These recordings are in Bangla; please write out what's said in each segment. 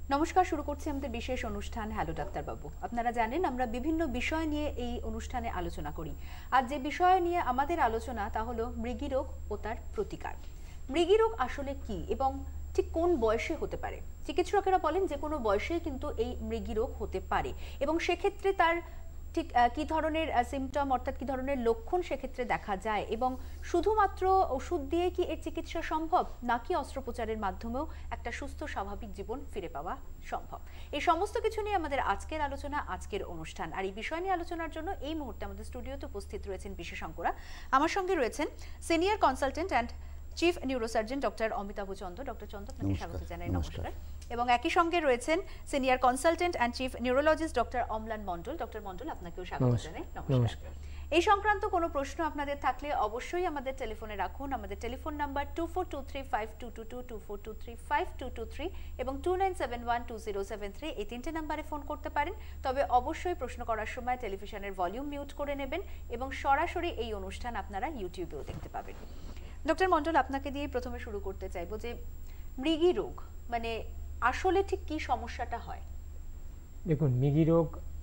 নমস্কার, শুরু করছি আমাদের বিশেষ অনুষ্ঠান হ্যালো ডাক্তারবাবু। আপনারা জানেন আমরা বিভিন্ন বিষয় নিয়ে এই অনুষ্ঠানে আলোচনা করি। আর যে বিষয় নিয়ে আমাদের আলোচনা তা হলো মৃগীরোগ ও তার প্রতিকার। মৃগীরোগ আসলে কি এবং ঠিক কোন বয়সে হতে পারে? চিকিৎসকেরা বলেন যে কোনো বয়সে কিন্তু এই মৃগীরোগ হতে পারে এবং সেক্ষেত্রে তার ঠিক কি ধরনের সিমটম অর্থাৎ কি ধরনের লক্ষণ সেক্ষেত্রে দেখা যায় এবং শুধুমাত্র ওষুধ দিয়ে কি এর চিকিৎসা সম্ভব নাকি অস্ত্রোপচারের মাধ্যমেও একটা সুস্থ স্বাভাবিক জীবন ফিরে পাওয়া সম্ভব? এই সমস্ত কিছু নিয়ে আমাদের আজকের আলোচনা, আজকের অনুষ্ঠান। আর এই বিষয় নিয়ে আলোচনার জন্য এই মুহূর্তে আমাদের স্টুডিওতে উপস্থিত রয়েছেন বিশেষজ্ঞরা। আমার সঙ্গে রয়েছেন senior consultant and chief neurosurgeon doctor Amitabha Chanda. Doctor Chanda, আপনাকে স্বাগত জানাই। নমস্কার। এবং একই সঙ্গে রয়েছেন senior consultant and chief neurologist doctor Amlan Mondal. Doctor Mondal, আপনাকেও স্বাগত জানাই। নমস্কার। এই সংক্রান্ত কোনো প্রশ্ন আপনাদের থাকলে অবশ্যই আমাদের টেলিফোনে রাখুন। আমাদের টেলিফোন নাম্বার 24235222, 2423522223 এবং 29712073, এই তিনটে নাম্বারে ফোন করতে পারেন। তবে অবশ্যই প্রশ্ন করার সময় টেলিভিশনের ভলিউম মিউট করে নেবেন এবং সরাসরি এই অনুষ্ঠান আপনারা ইউটিউবেও দেখতে পাবেন। ডক্টর মণ্ডল, আপনাকে দিয়ে প্রথমে শুরু করতে চাইবো যে মৃগী রোগ মানে আসলে ঠিক কি সমস্যাটা হয়? দেখুন, মৃগী রোগ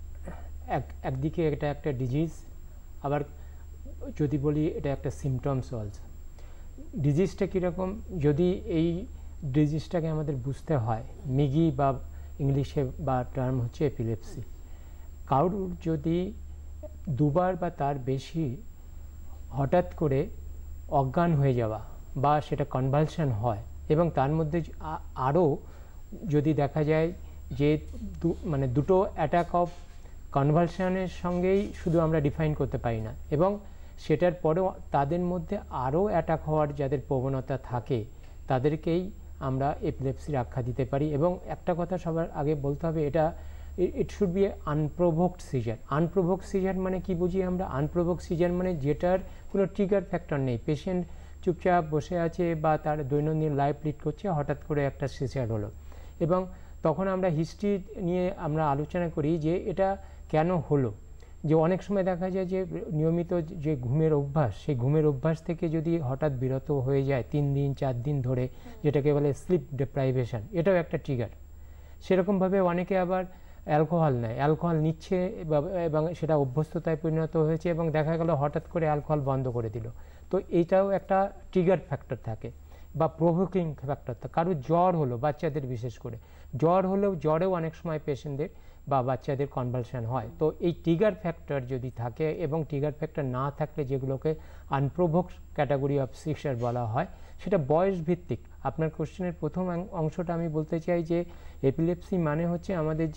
একদিকে এটা একটা ডিজিজ, আবার যদি বলি এটা একটা সিমটমস অলসো। ডিজিজটা কীরকম, যদি এই ডিজিজটাকে আমাদের বুঝতে হয়, মৃগী বা ইংলিশে বা টার্ম হচ্ছে এপিলেপসি। কারোর যদি দুবার বা তার বেশি হঠাৎ করে অজ্ঞান হয়ে যাওয়া বা সেটা কনভালশন হয় এবং তার মধ্যে আরও যদি দেখা যায় যে দুটো অ্যাটাক অফ কনভালশনের সঙ্গেই শুধু আমরা ডিফাইন করতে পারি না, এবং সেটার পরেও তাদের মধ্যে আরও অ্যাটাক হওয়ার যাদের প্রবণতা থাকে তাদেরকেই আমরা এপিলেপসির আখ্যা দিতে পারি। এবং একটা কথা সবার আগে বলতে হবে, এটা it should be unprovoked seizure. Unprovoked seizure মানে কি বুঝি আমরা? আনপ্রোভোকড সিজার মানে যেটার কোনো ট্রিগার ফ্যাক্টর নেই, পেশেন্ট চুপচাপ বসে আছে বা তার দৈনন্দিন লাইফ লিড করছে, হঠাৎ করে একটা সিজার হলো এবং তখন আমরা হিস্ট্রি নিয়ে আমরা আলোচনা করি যে এটা কেন হলো। যে অনেক সময় দেখা যায় যে নিয়মিত যে ঘুমের অভ্যাস, সেই ঘুমের অভ্যাস থেকে যদি হঠাৎ বিরত হয়ে যায় 3 দিন 4 দিন ধরে, যেটাকে বলে স্লিপ ডিপ্রাইভেশন, এটাও একটা ট্রিগার। সেরকমভাবে অনেকে আবার অ্যালকোহল নেয়, অ্যালকোহল নিচ্ছে এবং সেটা অভ্যস্ততায় পরিণত হয়েছে এবং দেখা গেল হঠাৎ করে অ্যালকোহল বন্ধ করে দিল। তো এইটাও একটা ট্রিগার ফ্যাক্টর থাকে বা প্রভোকিং ফ্যাক্টর থাকে। কারো জ্বর হলো, বাচ্চাদের বিশেষ করে জ্বর হলেও, জ্বরেও অনেক সময় পেশেন্টদের বা বাচ্চাদের কনভালশন হয়। তো এই ট্রিগার ফ্যাক্টর যদি থাকে এবং ট্রিগার ফ্যাক্টর না থাকলে যেগুলোকে আনপ্রোভোকড ক্যাটাগরি অফ সিজার বলা হয়, সেটা বয়স ভিত্তিক। আপনার কোশ্চেনের প্রথম অংশটা আমি বলতে চাই যে এপিলেপসি মানে হচ্ছে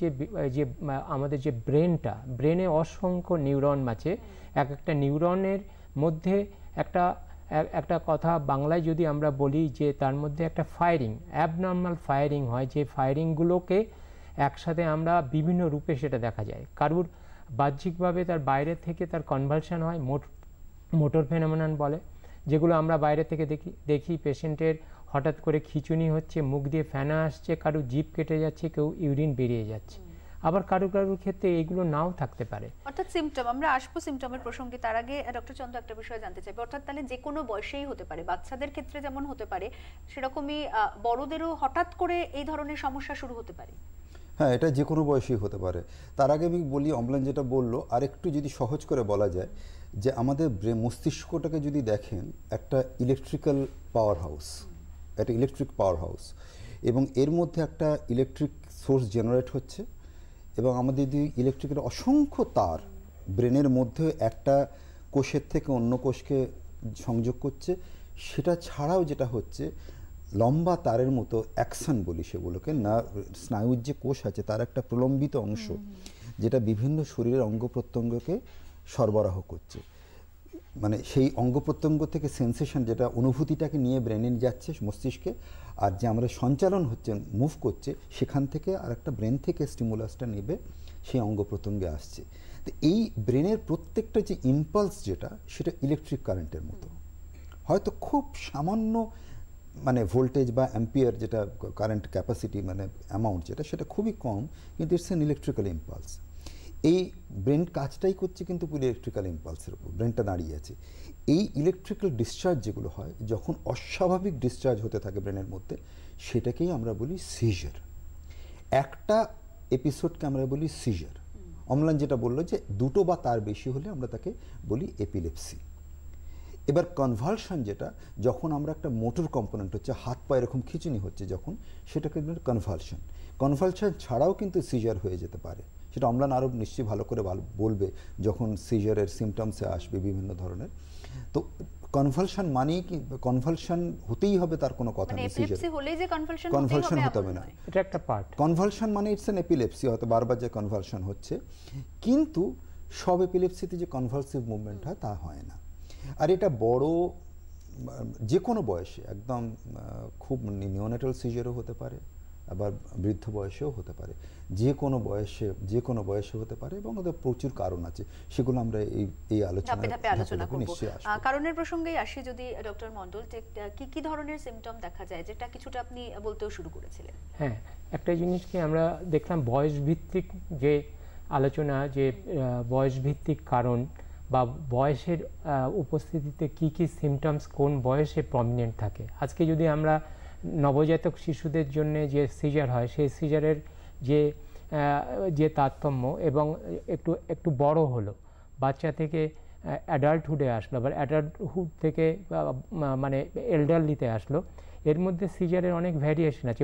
আমাদের যে ব্রেনে অসংখ্য নিউরন আছে, একটা নিউরনের মধ্যে একটা কথা বাংলায় যদি আমরা বলি যে তার মধ্যে একটা ফায়ারিং, অ্যাবনর্মাল ফায়ারিং হয়, যে ফায়ারিংগুলোকে একসাথে আমরা বিভিন্ন রূপে সেটা দেখা যায়। কারুর বাহ্যিকভাবে তার বাইরে থেকে তার কনভালশন হয়, মোটর ফেনোমেনন বলে, যেগুলো আমরা বাইরে থেকে দেখি পেশেন্টের হঠাৎ করে খিঁচুনি হচ্ছে, মুখ দিয়ে ফেনা আসছে, কারুর জিভ কেটে যাচ্ছে, কেউ ইউরিন বেরিয়ে যাচ্ছে। আবার কারুর ক্ষেত্রে এগুলো নাও থাকতে পারে। অর্থাৎ সিমটম, আমরা আসবো সিমটমের প্রসঙ্গে, তার আগে ডক্টর চন্দ্র একটা বিষয় জানতে চাইবে। অর্থাৎ তাহলে যে কোনো বয়সেই হতে পারে, বাচ্চাদের ক্ষেত্রে যেমন হতে পারে সেরকমই বড়দেরও হঠাৎ করে এই ধরনের সমস্যা শুরু হতে পারে? হ্যাঁ, এটা যে কোনো বয়সেই হতে পারে। তার আগে আমি বলি, অম্লান যেটা বললো আর একটু যদি সহজ করে বলা যায়, যে আমাদের মস্তিষ্কটাকে যদি দেখেন একটা ইলেকট্রিক্যাল পাওয়ার হাউস, একটা ইলেকট্রিক পাওয়ার হাউস, এবং এর মধ্যে একটা ইলেকট্রিক সোর্স জেনারেট হচ্ছে এবং আমাদের যদি ইলেকট্রিকের অসংখ্য তার ব্রেনের মধ্যে একটা কোষের থেকে অন্য কোষকে সংযোগ করছে, সেটা ছাড়াও যেটা হচ্ছে লম্বা তারের মতো অ্যাকশন বলি সেগুলোকে, না স্নায়ুর যে কোষ আছে তার একটা প্রলম্বিত অংশ যেটা বিভিন্ন শরীরের অঙ্গ প্রত্যঙ্গকে সরবরাহ করছে। মানে সেই অঙ্গ প্রত্যঙ্গ থেকে সেন্সেশন, যেটা অনুভূতিটাকে নিয়ে ব্রেনে যাচ্ছে মস্তিষ্কে, আর যে আমরা সঞ্চালন হচ্ছে, মুভ করছে, সেখান থেকে আর একটা ব্রেন থেকে স্টিমুলাসটা নেবে সেই অঙ্গ প্রত্যঙ্গে আসছে। তো এই ব্রেনের প্রত্যেকটা যে ইম্পালস যেটা, সেটা ইলেকট্রিক কারেন্টের মতো। হয়তো খুব সামান্য মানে ভোল্টেজ বা অ্যাম্পিয়ার, যেটা কারেন্ট ক্যাপাসিটি মানে অ্যামাউন্ট যেটা, সেটা খুবই কম, কিন্তু ইটস অ্যান ইলেকট্রিক্যাল ইম্পালস। এই ব্রেন কাজটাই করছে কিন্তু পুরো ইলেকট্রিক্যাল ইম্পালসের উপর ব্রেনটা দাঁড়িয়ে আছে। এই ইলেকট্রিক্যাল ডিসচার্জ যেগুলো হয়, যখন অস্বাভাবিক ডিসচার্জ হতে থাকে ব্রেনের মধ্যে, সেটাকেই আমরা বলি সিজার। একটা এপিসোডকে আমরা বলি সিজার। অম্লান যেটা বললো যে দুটো বা তার বেশি হলে আমরা তাকে বলি এপিলেপসি। এবার কনভালশন যেটা, যখন আমরা একটা মোটর কম্পোনেন্ট হচ্ছে হাত পা এরকম খিঁচুনি হচ্ছে যখন, সেটাকে কনভালশন। কনভালশন ছাড়াও কিন্তু সিজার হয়ে যেতে পারে, সেটা অম্লান আরও নিশ্চয়ই ভালো করে বলবে যখন সিজারের সিমটমসে আসবে বিভিন্ন ধরনের। তো কনভালশন মানেই কি কনভালশন হতেই হবে তার কোনো কথা নেই, সিজার হলেই যে কনভালশন হতে হবে না, এটা একটা পার্ট। কনভালশন মানে ইটস অ্যান এপিলেপসি, হয়তো বারবার যে কনভালশন হচ্ছে, কিন্তু সব এপিলেপসিতে যে কনভালসিভ মুভমেন্ট হয় তা হয় না। আর এটা বড় যে কোনো বয়সে, একদম খুব নিওনেটাল সিজারও হতে পারে, আবার বৃদ্ধ বয়সেও হতে পারে, যে কোনো বয়সে হতে পারে, এবং ওদের প্রচুর কারণ আছে, সেগুলো আমরা এই আলোচনা করব। কারণের প্রসঙ্গেই আসি যদি ডক্টর মণ্ডল, কি ধরনের সিম্পটম দেখা যায়, যেটা কিছুটা আপনি বলতেও শুরু করেছিলেন। হ্যাঁ, একটা জিনিসকে আমরা দেখলাম বয়স ভিত্তিক যে আলোচনা, যে বয়স ভিত্তিক কারণ বা বয়সের উপস্থিতিতে কি সিমটমস কোন বয়সে প্রমিনেন্ট থাকে। আজকে যদি আমরা নবজাতক শিশুদের জন্য যে সিজার হয়, সেই সিজারের যে তারতম্য, এবং একটু বড় হলো, বাচ্চা থেকে অ্যাডাল্টহুডে আসলো, আবার অ্যাডাল্টহুড থেকে মানে এল্ডারলিতে আসলো, এর মধ্যে সিজারের অনেক ভ্যারিয়েশন আছে।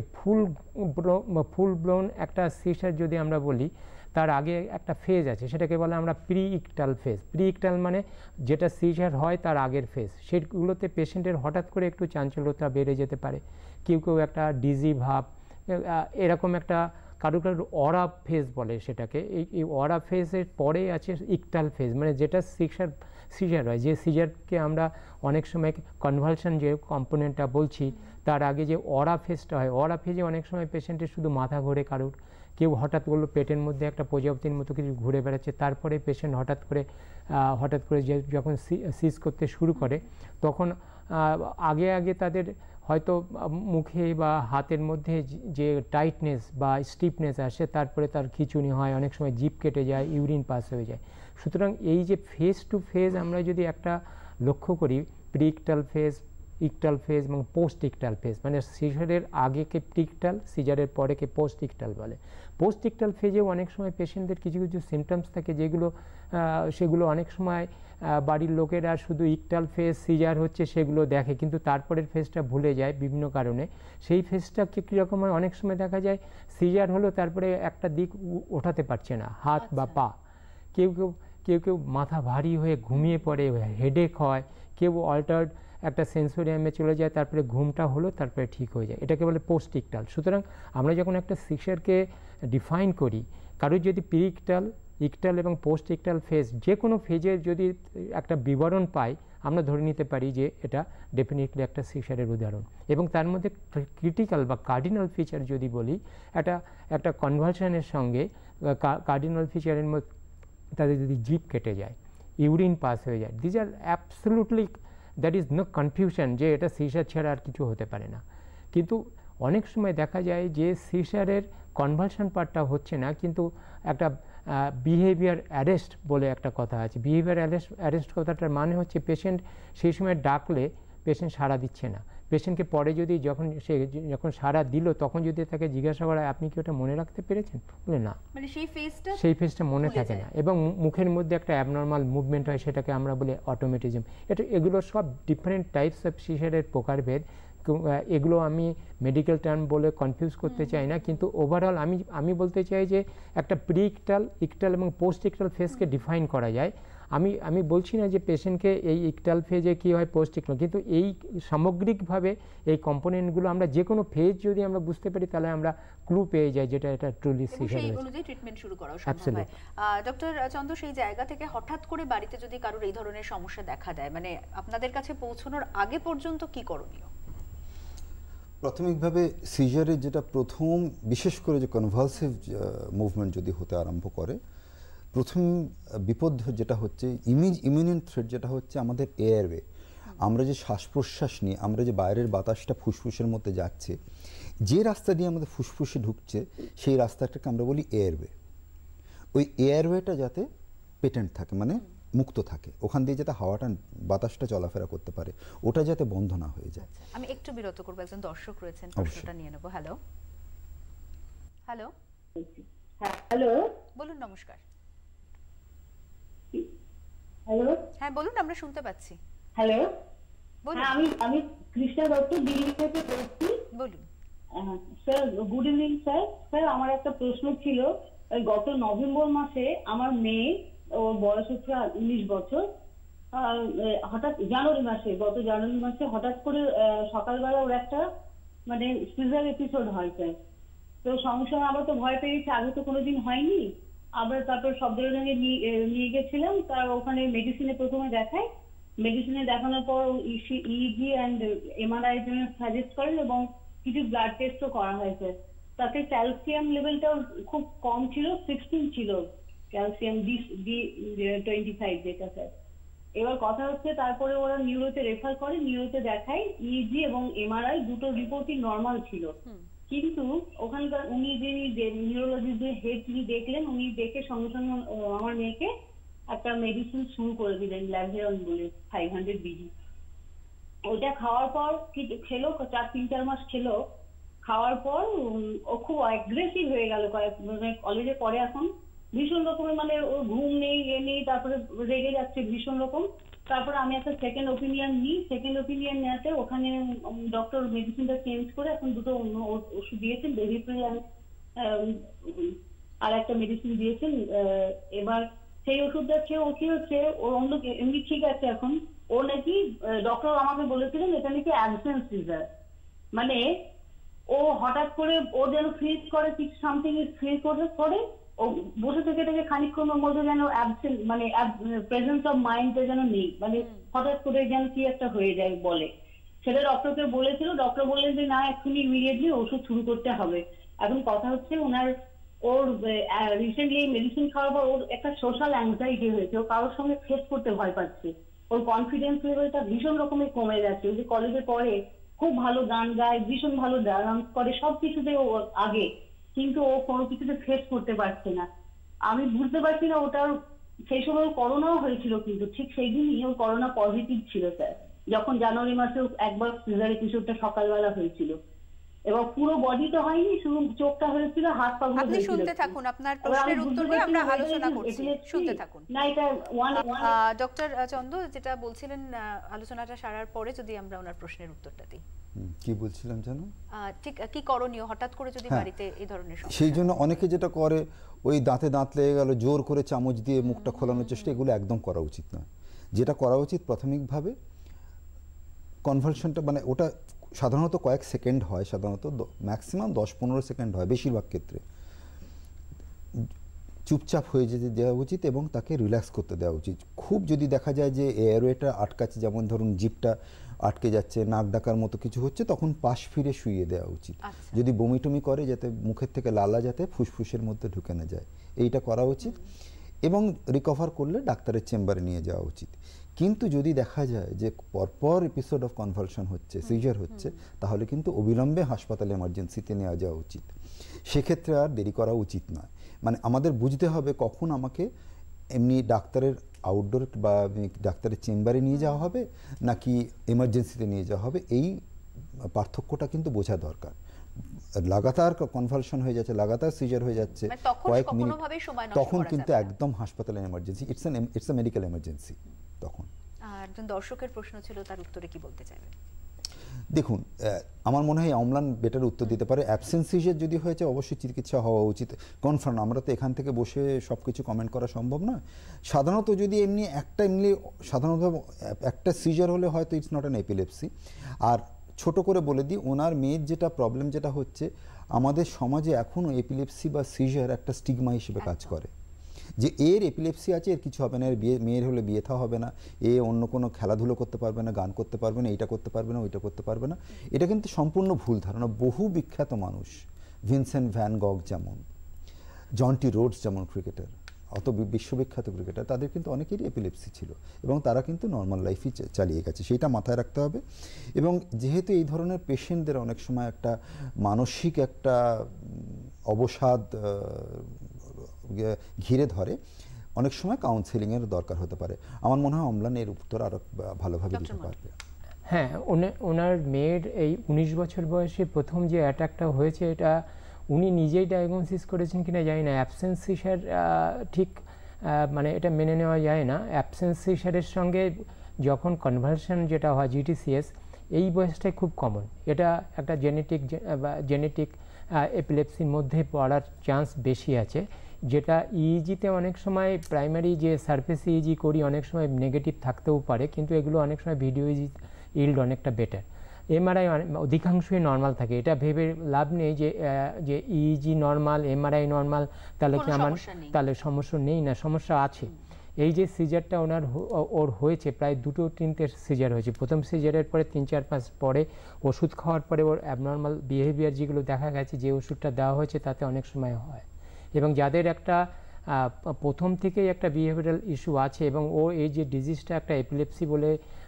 ফুল ব্লোন একটা সিজার যদি আমরা বলি, তার আগে একটা ফেজ আছে, সেটাকে বলে আমরা pre ictal phase. Pre ictal মানে যেটা সিজার হয় তার আগের ফেজ। সেগুলোতে পেশেন্টের হঠাৎ করে একটু চাঞ্চল্যতা বেড়ে যেতে পারে, কেউ একটা ডিজি ভাব, এরকম একটা কারো অরা ফেজ বলে সেটাকে। এই অরা ফেজের পরে আছে ইকটাল ফেজ, মানে যেটা সিজার হয়, যে সিজারকে আমরা অনেক সময় কনভালশন যে কম্পোনেন্টটা বলছি তার আগে যে অরা ফেজটা হয়, অরা ফেজে অনেক সময় পেশেন্টের শুধু মাথা ঘোরে, কারোর কেউ হঠাৎ করলো পেটের মধ্যে একটা প্রজাপতির মতো কিছু ঘুরে বেড়াচ্ছে, তারপরে পেশেন্ট হঠাৎ করে যখন সিজ করতে শুরু করে, তখন আগে তাদের হয়তো মুখে বা হাতের মধ্যে যে টাইটনেস বা স্টিফনেস আসে, তারপরে তার খিঁচুনি হয়, অনেক সময় জিভ কেটে যায়, ইউরিন পাস হয়ে যায়। সুতরাং এই যে ফেজ টু ফেজ আমরা যদি একটা লক্ষ্য করি, pre ictal phase, ictal phase এবং পোস্ট ইকটাল ফেজ, মানে সিজারের আগেকে প্রিকটাল, সিজারের পরেকে পোস্ট ইকটাল বলে। পোস্ট ইকটাল ফেজেও অনেক সময় পেশেন্টদের কিছু সিমটমস থাকে, সেগুলো অনেক সময় বাড়ির লোকেরা শুধু ইকটাল ফেজ সিজার হচ্ছে সেগুলো দেখে, কিন্তু তারপরের ফেজটা ভুলে যায় বিভিন্ন কারণে। সেই ফেজটাকে কীরকম হয়, অনেক সময় দেখা যায় সিজার হলো, তারপরে একটা দিক ওঠাতে পারছে না, হাত বা পা, কেউ মাথা ভারী হয়ে ঘুমিয়ে পড়ে, হেডেক হয়, কেউ অল্টার্ড একটা সেন্সোরিয়ামে চলে যায়, তারপরে ঘুমটা হলো, তারপরে ঠিক হয়ে যায়, এটাকে বলে পোস্ট ইকটাল। সুতরাং আমরা যখন একটা সিজারকে ডিফাইন করি, কারোর যদি প্রি ইকটাল, ইকটাল এবং পোস্ট ইকটাল ফেজ যে কোনো ফেজের যদি একটা বিবরণ পাই, আমরা ধরে নিতে পারি যে এটা ডেফিনেটলি একটা সিজারের উদাহরণ। এবং তার মধ্যে ক্রিটিক্যাল বা কার্ডিনাল ফিচার যদি বলি, একটা কনভালশনের সঙ্গে কার্ডিনাল ফিচারের মধ্যে তাদের যদি জিভ কেটে যায়, ইউরিন পাস হয়ে যায়, these are absolutely, that is no confusion যে এটা সিজার ছাড়া আর কিছু হতে পারে না। কিন্তু অনেক সময় দেখা যায় যে সিজারের কনভালশন পার্টটা হচ্ছে না, কিন্তু একটা বিহেভিয়ার অ্যারেস্ট বলে একটা কথা আছে। বিহেভিয়ার অ্যারেস্ট কথাটার মানে হচ্ছে পেশেন্ট সেই সময় ডাকলে পেশেন্ট সাড়া দিচ্ছে না, পেশেন্টকে পরে যদি যখন সাড়া দিল তখন যদি তাকে জিজ্ঞাসা করা আপনি কি ওটা মনে রাখতে পেরেছেন, বলে না, মানে সেই ফেজটা মনে থাকে না, এবং মুখের মধ্যে একটা অ্যাবনর্মাল মুভমেন্ট হয়, সেটাকে আমরা বলি অটোমেটিজম। এগুলো সব ডিফারেন্ট টাইপস অফ সিজারের প্রকারভেদ। এগুলো আমি মেডিকেল টার্ম বলে কনফিউজ করতে চাই না, কিন্তু ওভারঅল আমি বলতে চাই যে একটা প্রি ইকটাল, ইকটাল এবং পোস্ট ইকটাল ফেজকে ডিফাইন করা যায়। আমি বলছি না যে পেশেন্টকে এই ইকটাল ফেজে কী হয়, পোস্ট ইকটাল, কিন্তু এই সামগ্রিকভাবে এই কম্পোনেন্টগুলো আমরা যে কোনো ফেজ যদি আমরা বুঝতে পারি, তাহলে আমরা ক্লু পেয়ে যাই যেটা এটা ট্রুলি সিজার হয়েছে, সেই অনুযায়ী ট্রিটমেন্ট শুরু করা সম্ভব হয়। ডক্টর চন্দ্র, সেই জায়গা থেকে হঠাৎ করে বাড়িতে যদি কারোর এই ধরনের সমস্যা দেখা দেয়, মানে আপনাদের কাছে পৌঁছানোর আগে পর্যন্ত কি করণীয়? প্রাথমিকভাবে সিজারের যেটা প্রথম, বিশেষ করে যে কনভালসিভ মুভমেন্ট যদি হতে আরম্ভ করে, প্রথম বিপদ যেটা হচ্ছে ইমিনেন্ট থ্রেট, যেটা হচ্ছে আমাদের এয়ারওয়ে। আমরা যে শ্বাস প্রশ্বাস নিই, আমরা যে বাইরের বাতাসটা ফুসফুসের মধ্যে যাচ্ছে, যে রাস্তা দিয়ে আমাদের ফুসফুসে ঢুকছে, সেই রাস্তাটাকে আমরা বলি এয়ারওয়ে। ওই এয়ারওয়েটা যাতে পেটেন্ট থাকে, মানে মুক্ত থাকে, ওখান দিয়ে যাতে হাওয়াটা, বাতাসটা চলাফেরা করতে পারে, ওটা যাতে বন্ধ না হয়ে যায়। আমি একটু বিরত করব, একজন দর্শক রয়েছেন, প্রশ্নটা নিয়ে নেব। হ্যালো হ্যালো, হ্যাঁ হ্যালো বলুন। নমস্কার। হ্যালো হ্যাঁ বলুন, আমরা শুনতে পাচ্ছি। হ্যালো বলুন। হ্যাঁ আমি কৃষ্ণা দত্ত দিল্লি থেকে বলছি। বলুন। Sir good evening sir. Sir আমার একটা প্রশ্ন ছিল, গত নভেম্বর মাসে আমার মেয়ে, ওর বয়স হচ্ছে 19 বছর, হঠাৎ গত জানুয়ারি মাসে হঠাৎ করে সকালবেলা ওর একটা মানে সিজার এপিসোড হয় স্যার। তো সঙ্গে সঙ্গে আমরা তো ভয় পেয়ে গেছি, আগে তো কোনোদিন হয়নি। আমরা তারপর সব জায়গায় নিয়ে গেছিলাম, তার ওখানে মেডিসিনে প্রথমে দেখায়, মেডিসিনে দেখানোর পর ইজি অ্যান্ড এমআরআই জন্য সাজেস্ট করেন এবং কিছু ব্লাড টেস্টও করা হয়েছে। তাতে ক্যালসিয়াম লেভেলটাও খুব কম ছিল, 16 ছিল ক্যালসিয়াম D25 যেটা স্যার। এবার কথা হচ্ছে তারপরে ওরা নিউরোতে রেফার করে, নিউরোতে দেখায়, ইজি এবং এমআরআই দুটো রিপোর্টই নর্মাল ছিল। কিন্তু ওখানকার উনি যিনি নিউরোলজিস্ট যে হেড তিনি দেখলেন, উনি দেখে সঙ্গে সঙ্গে আমার মেয়েকে একটা মেডিসিন শুরু করে দিলেন, ল্যাভেরন বলে 500 বিজি। ওইটা খাওয়ার পর খেলো, 4-4 মাস খেলো। খাওয়ার পর ও খুব অ্যাগ্রেসিভ হয়ে গেল, কলেজে পড়ে এখন, ভীষণ রকমের মানে ওর ঘুম নেই, এ নেই, তারপরে রেগে যাচ্ছে ভীষণ রকম। তারপরে আমি একটা সেকেন্ড ওপিনিয়ন নিই, সেকেন্ড ওপিনিয়ন নেওয়াতে ওখানে ডক্টর মেডিসিনটা চেঞ্জ করে এখন দুটো অন্য ওষুধ দিয়েছেন, বেরিপ্রিল আর একটা মেডিসিন দিয়েছেন। এবার সেই ওষুধটা খেয়ে ও কি হচ্ছে, ওর অন্য এমনি ঠিক আছে এখন। ও নাকি ডক্টর আমাকে বলেছিলেন এটা নাকি অ্যাবসেন্স সিজার, মানে ও হঠাৎ করে ও যেন ফিল করে কিছু সামথিং ইজ ফিল করে ও বসে থেকে খানিকক্ষণের মধ্যে যেন অ্যাবসেন্ট মানে প্রেজেন্স অফ মাইন্ডটা যেন নেই, মানে হঠাৎ করে যেন কি একটা হয়ে যায় বলে। সেটা ডক্টরকে বলেছিল, ডক্টর বললেন যে না এক্ষুনি ইমিডিয়েটলি ওষুধ শুরু করতে হবে। এখন কথা হচ্ছে ওর রিসেন্টলি মেডিসিন খাওয়ার পর ওর একটা সোশ্যাল অ্যাংজাইটি হয়েছে, ও কারোর সঙ্গে ফেস করতে ভয় পাচ্ছে, ওর কনফিডেন্স লেভেলটা ভীষণ রকমের কমে যাচ্ছে। ওই যে কলেজে পড়ে, খুব ভালো গান গায়, ভীষণ ভালো ডান্স করে, সবকিছুতে ও আগে, কিন্তু ও কোনো কিছুতে ফেস করতে পারছে না। আমি বুঝতে পারছি না ওটার, সেই সময় করোনাও হয়েছিল, কিন্তু ঠিক সেই দিনই ওর করোনা পজিটিভ ছিল স্যার, যখন জানুয়ারি মাসে একবার সিজার এপিসোডটা সকালবেলা হয়েছিল। এবার পুরো বডি তো হয়নি, শুধু চোখটা হয়েছিল, হাত পা গুলো আপনি শুনতে থাকুন, আপনার প্রশ্নের উত্তর নিয়ে আমরা আলোচনা করছি, শুনতে থাকুন। না এটা ডক্টর চন্দ্র যেটা বলছিলেন, আলোচনাটা সারার পরে যদি আমরা ওনার প্রশ্নের উত্তরটা দিই। কি বলছিলাম জানো, ঠিক কি করণীয় হঠাৎ করে যদি বাড়িতে এই ধরনের সমস্যা? সেই জন্য অনেকে যেটা করে, ওই দাঁতে দাঁত লেগে গেল, জোর করে চামচ দিয়ে মুখটা খোলানোর চেষ্টা, এগুলো একদম করা উচিত নয়। যেটা করা উচিত প্রাথমিকভাবে কনভালশনটা, মানে ওটা সাধারণত কয়েক সেকেন্ড হয়, সাধারণত ম্যাক্সিমাম 10-15 সেকেন্ড হয় বেশিরভাগ ক্ষেত্রে। চুপচাপ হয়ে যেতে দেওয়া উচিত এবং তাকে রিল্যাক্স করতে দেওয়া উচিত। খুব যদি দেখা যায় যে এয়ারওয়েটা আটকাচ্ছে, যেমন ধরুন জিভটা আটকে যাচ্ছে, নাক ডাকার মতো কিছু হচ্ছে, তখন পাশ ফিরে শুইয়ে দেওয়া উচিত। যদি বমি টমি করে, যাতে মুখের থেকে লালা যাতে ফুসফুসের মধ্যে ঢুকে না যায়, এইটা করা উচিত। এবং রিকভার করলে ডাক্তারের চেম্বারে নিয়ে যাওয়া উচিত। কিন্তু যদি দেখা যায় যে পরপর এপিসোড অফ কনভালশন হচ্ছে, সিজার হচ্ছে, তাহলে কিন্তু অবিলম্বে হাসপাতালে এমার্জেন্সিতে নেওয়া যাওয়া উচিত। সেক্ষেত্রে আর দেরি করা উচিত নয়। মানে আমাদের বুঝতে হবে কখন আমাকে এমনি ডাক্তারের আউটডোর বা ডাক্তারের চেম্বারে নিয়ে যাওয়া হবে নাকি এমার্জেন্সিতে নিয়ে যাওয়া হবে, এই পার্থক্যটা কিন্তু বোঝা দরকার। লাগাতার কনভালশন হয়ে যাচ্ছে, লাগাতার সিজার হয়ে যাচ্ছে কয়েক মিনিট, তখন কিন্তু একদম হাসপাতালের emergency, it's a medical emergency তখন। একজন দর্শকের প্রশ্ন ছিল, তার উত্তরে কি বলতে চাইবেন? দেখুন, আমার মনে হয় অম্লান বেটার উত্তর দিতে পারে। অ্যাবসেন্স সিজার যদি হয়েছে অবশ্যই চিকিৎসা হওয়া উচিত, কনফার্ম। আমরা তো এখান থেকে বসে সব কিছু কমেন্ট করা সম্ভব নয়। সাধারণত যদি এমনি সাধারণত একটা সিজার হলে হয়তো ইটস নট অ্যান এপিলেপসি। আর ছোট করে বলে দিই, ওনার মেয়ের যেটা প্রবলেম যেটা হচ্ছে, আমাদের সমাজে এখনও এপিলেপসি বা সিজার একটা স্টিগমা হিসেবে কাজ করে, যে এর এপিলেপসি আছে, এর কিছু হবে না, এর মেয়ের হলে বিয়ে থা হবে না, এ অন্য কোনো খেলাধুলো করতে পারবে না, গান করতে পারবে না, এইটা করতে পারবে না, ওইটা করতে পারবে না। এটা কিন্তু সম্পূর্ণ ভুল ধারণা। বহু বিখ্যাত মানুষ, ভিনসেন্ট ভ্যান গগ যেমন, জন্টি রোডস যেমন ক্রিকেটার, অত বিশ্ববিখ্যাত ক্রিকেটার, তাদের কিন্তু অনেকেরই এপিলেপসি ছিল এবং তারা কিন্তু নর্মাল লাইফই চালিয়ে গেছে। সেইটা মাথায় রাখতে হবে। এবং যেহেতু এই ধরনের পেশেন্টদের অনেক সময় একটা মানসিক একটা অবসাদ ঘিরে ধরে, অনেক সময় কাউন্সেলিংয়ের দরকার হতে পারে। আমার মনে হয় অম্লান এর উত্তর আরও ভালোভাবে দিতে পারবে। হ্যাঁ, ওনার মেয়ের এই 19 বছর বয়সে প্রথম যে অ্যাটাকটা হয়েছে, এটা উনি নিজেই ডায়াগনোসিস করেছেন কিনা জানি না, অ্যাবসেন্স সিজার ঠিক মানে এটা মেনে নেওয়া যায় না। অ্যাবসেন্স সিজারের সঙ্গে যখন কনভার্সন যেটা হয় জিটিসিএস, এই বয়সটাই খুব কমন। এটা একটা জেনেটিক এপিলেপসির মধ্যে পড়ার চান্স বেশি আছে, যেটা ইইজিতে অনেক সময় প্রাইমারি যে সারফেস ইইজি করি অনেক সময় নেগেটিভ থাকতেও পারে, কিন্তু এগুলো অনেক সময় ভিডিও ইজি ইল্ড অনেকটা বেটার। এমআরআই অধিকাংশই নর্মাল থাকে, এটা ভেবে লাভ নেই যে ইইজি নর্মাল, এমআরআই নর্মাল, তাহলে কি আমার তাহলে সমস্যা নেই, না সমস্যা আছে। এই যে সিজারটা ওর হয়েছে, প্রায় 2-3টে সিজার হয়েছে। প্রথম সিজারের পরে 3-4 মাস পরে ওষুধ খাওয়ার পরে ওর অ্যাবনর্মাল বিহেভিয়ার যেগুলো দেখা গেছে, যে ওষুধটা দেওয়া হয়েছে তাতে অনেক সময় হয়। এবং যাদের একটা প্রথম থেকেই একটা বিহেভিয়ারাল ইস্যু আছে এবং ও এই যে ডিজিজটা একটা এপিলেপসি বলে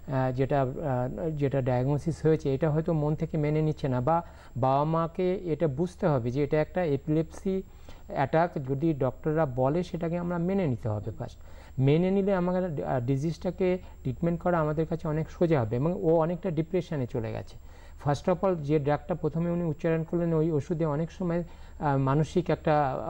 যেটা ডায়াগনোসিস হয়েছে, এটা হয়তো মন থেকে মেনে নিচ্ছে না, বা বাবা মাকে এটা বুঝতে হবে যে এটা একটা এপিলেপসি অ্যাটাক। যদি ডক্টররা বলে সেটাকে আমরা মেনে নিতে হবে ফার্স্ট। মেনে নিলে আমাদের ডিজিজটাকে ট্রিটমেন্ট করা আমাদের কাছে অনেক সোজা হবে। এবং ও অনেকটা ডিপ্রেশনে চলে গেছে। ফার্স্ট অফ অল যে ড্রাগটা প্রথমে উনি উচ্চারণ করলেন, ওই ওষুধে অনেক সময় মানসিক একটা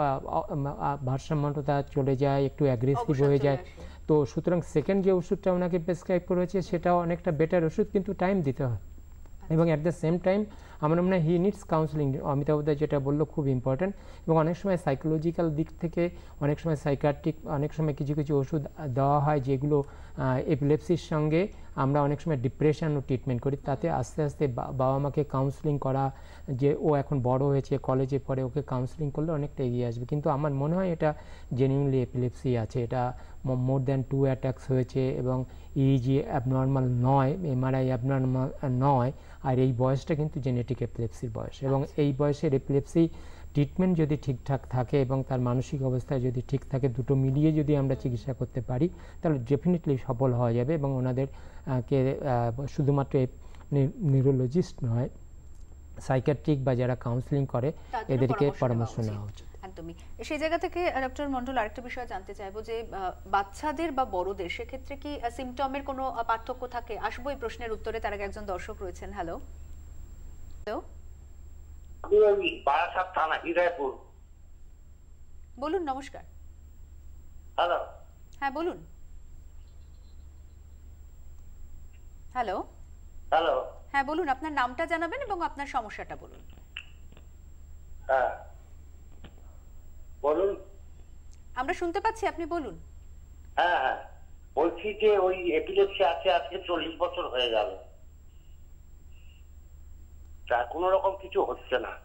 ভারসাম্যতা চলে যায়, একটু অ্যাগ্রেসিভ হয়ে যায়। তো সুতরাং সেকেন্ড যে ওষুধটা ওনাকে প্রেসক্রাইব করেছে সেটাও অনেকটা বেটার ওষুধ, কিন্তু টাইম দিতে হয়। এবং অ্যাট দ্য সেম টাইম আমার মনে হয় হি নিডস কাউন্সেলিং, অমিতাভ দা যেটা বললো খুব ইম্পর্টেন্ট। এবং অনেক সময় সাইকোলজিক্যাল দিক থেকে, অনেক সময় সাইকিয়াট্রিক, অনেক সময় কিছু কিছু ওষুধ দেওয়া হয় যেগুলো এপিলেপসির সঙ্গে আমরা অনেক সময় ডিপ্রেশনও ট্রিটমেন্ট করি। তাতে আস্তে আস্তে বাবা মাকে কাউন্সেলিং করা, যে ও এখন বড় হয়েছে, কলেজে পড়ে, ওকে কাউন্সেলিং করলে অনেকটা এগিয়ে আসবে। কিন্তু আমার মনে হয় এটা জেনুইনলি এপিলেপসি আছে, এটা মোর দ্যান 2 অ্যাটাকস হয়েছে এবং ইইজি অ্যাবনর্মাল নয়, এমআরআই অ্যাবনর্মাল নয়, আর এই বয়সটা কিন্তু জেনেটিক এপিলেপসির বয়স। এবং এই বয়সের এপিলেপসি ট্রিটমেন্ট যদি ঠিকঠাক থাকে এবং তার মানসিক অবস্থা যদি ঠিক থাকে, দুটো মিলিয়ে যদি আমরা চিকিৎসা করতে পারি, তাহলে ডেফিনেটলি সফল হওয়া যাবে। এবং ওনাদের কে শুধুমাত্র নিউরোলজিস্ট নয়, সাইকিয়াট্রিক বা যারা কাউন্সেলিং করে এদেরকে পরামর্শ নেওয়া উচিত। একদমই। সেই জায়গা থেকে ডক্টর মন্ডল আরেকটা বিষয় জানতে চাইবো যে বাচ্চাদের বা বড়দের সেক্ষেত্রে কি সিমটমের কোনো পার্থক্য থাকে? আসবো এই প্রশ্নের উত্তরে, তার আগে একজন দর্শক রয়েছেন। হ্যালো হ্যালো, আমি বারাসাত থানা, হৃদয়পুর। বলুন। নমস্কার। হ্যালো। হ্যাঁ বলুন। Hello hello. হ্যাঁ বলুন, আপনার নামটা জানাবেন এবং আপনার সমস্যাটা বলুন। হ্যাঁ বলুন। আমরা শুনতে পাচ্ছি, আপনি বলুন। হ্যাঁ হ্যাঁ, বলছি যে ওই এপিলেপসি আছে, আজকে 40 বছর হয়ে গেল, তা কোনো রকম কিছু হচ্ছে না।